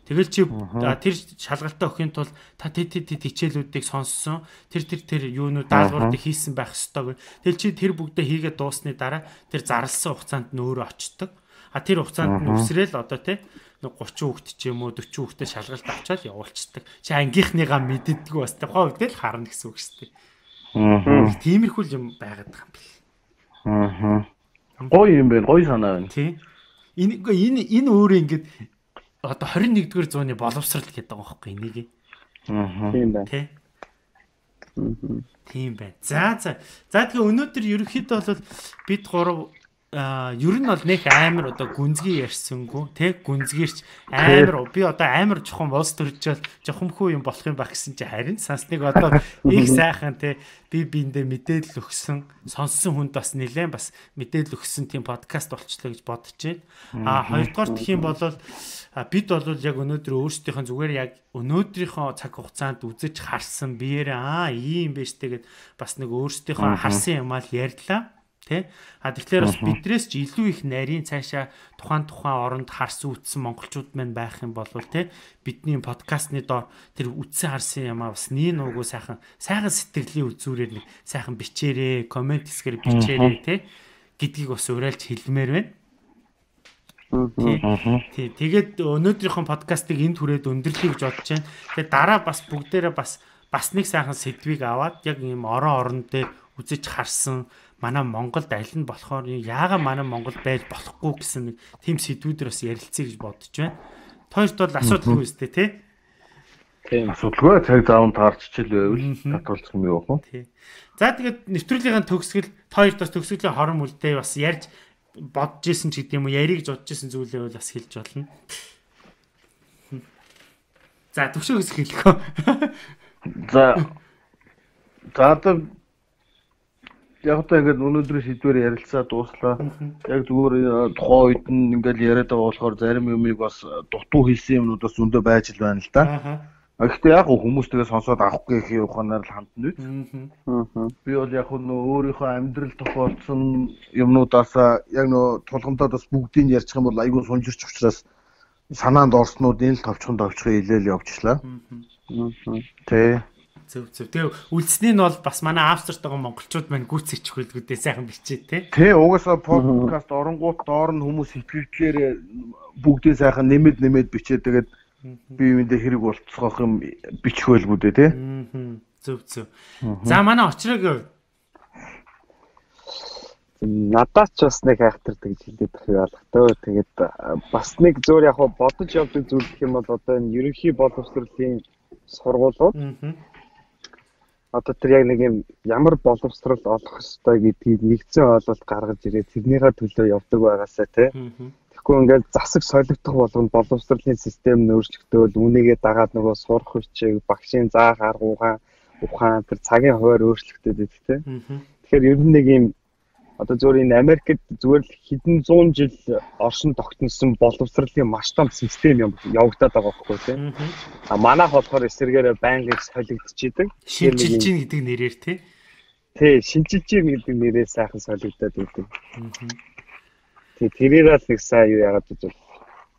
[SPEAKER 1] Тэгэл чи тэр шалгалтаа өгөхийн тулд та тэд тэд хичээлүүдийг сонссон. Тэр тэр тэр юунууд даалгаврыг хийсэн байх ёстой. Тэгэл чи тэр бүгдээ хийгээд дуусны дараа тэр зарласан хугацаанд нь өөрөө очдог. А тэр хугацаанд нь үсрээл одоо те гурван хүүхэд ч юм уу дөрвөн хүүхдээ шалгалт авчаад явуулцдаг. Чи ангийнхныгаа мэддэггүй бас тухайн үед л харна гэсэн үг шүү дээ. Аа. Тиймэрхүү юм байгаад байгаа юм бэл.
[SPEAKER 2] Аа. Гоё юм байна. Гоё санаа байна.
[SPEAKER 1] Тий. Энэ энэ энэ өөрөө ингээд одоо двадцать нэгдүгээр зууны боловсрал гэдэг байгаа байхгүй энийг.
[SPEAKER 3] Аа. Тийм байна.
[SPEAKER 1] Тий. Тийм байна. За за. За тэгээ өнөөдөр ерөнхийдөө бол бид гурав а ер нь бол нэг амар одоо гүнзгий ярьсангүй тий гүнзгийрч амар би одоо амар жоохон волс төржэл жохомхөө юм болох юм баг гэсэн чи харин сансныг одоо их сайхан тий би биэндээ мэдээлэл өгсөн сонссон хүнд бас нэлээд бас мэдээлэл өгсөн тийм подкаст болчлоо гэж бодож байна. А хоёрдугаар гэх юм бол бид бол яг өнөөдөр өөрсдийнхөө зүгээр яг өнөөдрийнхөө цаг хугацаанд үзэж харсан биеэрээ аа ийм байж тэгээд бас нэг өөрсдийнхөө харсан юмаа л ярьлаа. Тэ а тэгэхээр бас бидрээс ч илүү их нарийн цаашаа тухайн тухайн оронд харсан үтсэн монголчууд маань байх юм бол тэ бидний подкастны доор тэр үтсэн харсан юм аа бас нийн нуугүй сайхан сайхан сэтгэлийн үзүүрээр нэг сайхан бичээрээ комент хэсгээр бичээрээ тэ гэдгийг бас уриалж хэлмээр байна. Тий тэгээд өнөөдрийнхөө подкастыг энд хүрээд өндөрлөе гэж бодож байна. Тэгээд дараа бас бүгдээрээ бас бас нэг сайхан сэдвийг аваад яг ийм орон орон дээр үзэж харсан манай Монголд аль нь болохоор яагаад манай Монголд байж болохгүй гэсэн нэг тийм сэдвүүдэр бас ярилцъя гэж бодож байна. Хоёрт бол асуудалгүй үстэй тий.
[SPEAKER 2] Тийм асуудалгүй цаг заавд таарчил байвал татуулах юм юу вэ?
[SPEAKER 1] Тий. За тэгээд нэвтрүүлгийн төгсгөл хоёрт бас төгсгөлийн хорон үлдээ бас ярьж бодож исэн ч гэдэм үү ярих гэж бодож исэн зүйлээ бол бас хэлж болно. За төвшөө хэсэг хэлэхөө.
[SPEAKER 2] За за одоо яг одоо ингээд өнөөдрийн сэдвээр ярилцаа дууслаа. Яг зүгээр тухайн үед нь ингээд яриад байгаа болохоор зарим юмыг бас дутуу хийсэн юмнууд бас зөндөө байж л байна л да. Гэхдээ яг хүмүүс тэгээ сонсоод авахгүй гэх ухаанаар л хандна үү? Би бол яг нөө өөрийнхөө амьдрал тохиолдсон юмнуудаас яг нөө тулгамдаад бас бүгдийг ярьчих юм бол айгүй сунжирч учраас санаанд орснуудын л товчхон товчхон илээл явжчлаа. Тэ
[SPEAKER 1] Зөв зөв. Тэгээ үлдсний нь бол бас манай австрт байгаа монголчууд маань гүцэж хөлгүүдээ сайхан бичээ те.
[SPEAKER 2] Тэ угаасаа подкаст оронгууд доор нь хүмүүс сэтгэлдлээр бүгдийг сайхан нэмэд нэмэд бичээ тэгээд бие биендээ хэрэг болцохох юм бичих байлгүүдээ те.
[SPEAKER 1] Зөв зөв. За манай очрог
[SPEAKER 3] надад ч бас нэг хайхтардаг гэж хэлээд байх ялгатай. Тэгээд бас нэг зөөр яг бодож явдаг зүйл гэх юм бол одоо энэ ерөнхий боловсролын сургуулиуд одоо тэр яг нэг юм ямар боловсрол олох ёстой гэдгийг нэгцэн ойлголт гаргаж ирээд тэрнийхээ төлөө явдаг байгаасаа тий. Тэгэхгүй ингээд засаг солигдох болгоно боловсролын систем нь өөрчлөгдөөл үүнийгээ дагаад нөгөө сурах хүчийг багшийн заах арга ухаан ухаан тэр цагийн хуваар өөрчлөгдөд байдаг тий. Тэгэхээр ер нь нэг юм одоо зөвхөн энэ Америкт зүгээр л хэдэн зуун жил оршин тогтносон боловсролын маш том систем юм явагдаад байгаа байхгүй тийм. А манайх болохоор эсэргээрээ байнгын солигдчихийдэг.
[SPEAKER 1] Шинжилж чинь гэдэг нэрээр тий.
[SPEAKER 3] Тий, шинжилж чинь гэдэг нэрээр сайхан солигдоод байдаг. Тий, тэрээр л нэг сайн юу яагаад гэж бол.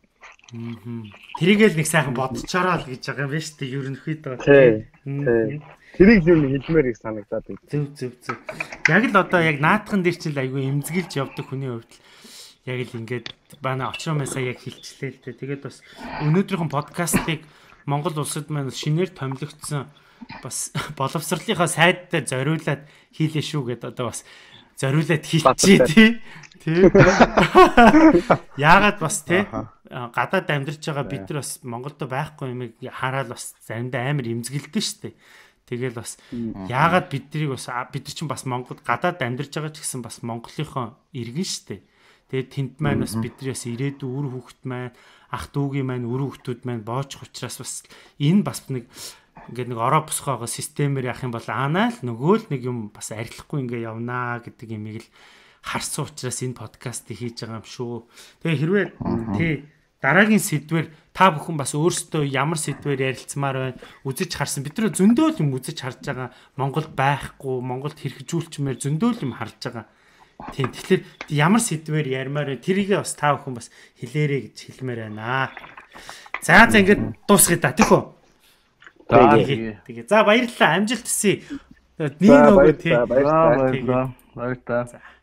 [SPEAKER 1] Тэрийгэл нэг сайхан бодчаараа л гэж байгаа юм байна шүү дээ ерөнхийдөө.
[SPEAKER 3] Тий. Тэрийг зөв хэлмээр их санагдаад байна.
[SPEAKER 1] Зөв зөв зөв. Яг л одоо яг наадхан дээр чинь айгүй эмзэгэлж явдаг хүний хувьд яг л ингээд бана очромасаа яг хилчлээ л дээ. Тэгээд бас өнөөдрийнхэн подкастыг Монгол улсад маань шинээр томилогдсон бас боловсролынхаа сайдтай зориулаад хийлээ шүү гэдээ одоо бас зориулаад хийчихээ тий. Тий. Яагаад бас тий гадаад амьдарч байгаа бид нар бас Монголд байхгүй юмыг хараад бас заримдаа амар эмзэгэлдэн штэ. Тэгэл бас яагаад биднийг бас бид нар чинь бас Монголд гадаад амьдарч байгаа ч гэсэн бас Монголынхоо иргэн штэ. Тэгээд тэнд маань бас бидний бас ирээдүйн үр хүүхэд маань ах дүүгийн маань үр хүүхдүүд маань боочих учраас бас энэ бас нэг ингээд нэг ороо босгоогоо системээр явах юм бол аанаа л нөгөө л нэг юм бас арилахгүй ингээ явнаа гэдэг юмыг л харсан учраас энэ подкастыг хийж байгаа юм шүү. Тэгээ хэрвээ тий дараагийн сэдвэр та бүхэн бас өөрсдөө ямар сэдвэр ярилцмаар байна үзэж харсан бид нар зөндөө юм үзэж харж байгаа Монголд байхгүй Монголд хэрэгжүүлчмээр зөндөө юм харж байгаа. Тийм тэгэхээр ямар сэдвэр ярмаар вэ тэрийг бас та бүхэн бас хэлээрэй гэж хэлмээр байна. За за ингээд дуусгая да тийх үү.
[SPEAKER 4] За
[SPEAKER 1] тэгээ. За баярлалаа. Амжилт хүсье. Нэг нөгөө тийм.
[SPEAKER 4] баярлалаа. Баярлалаа.
[SPEAKER 2] За.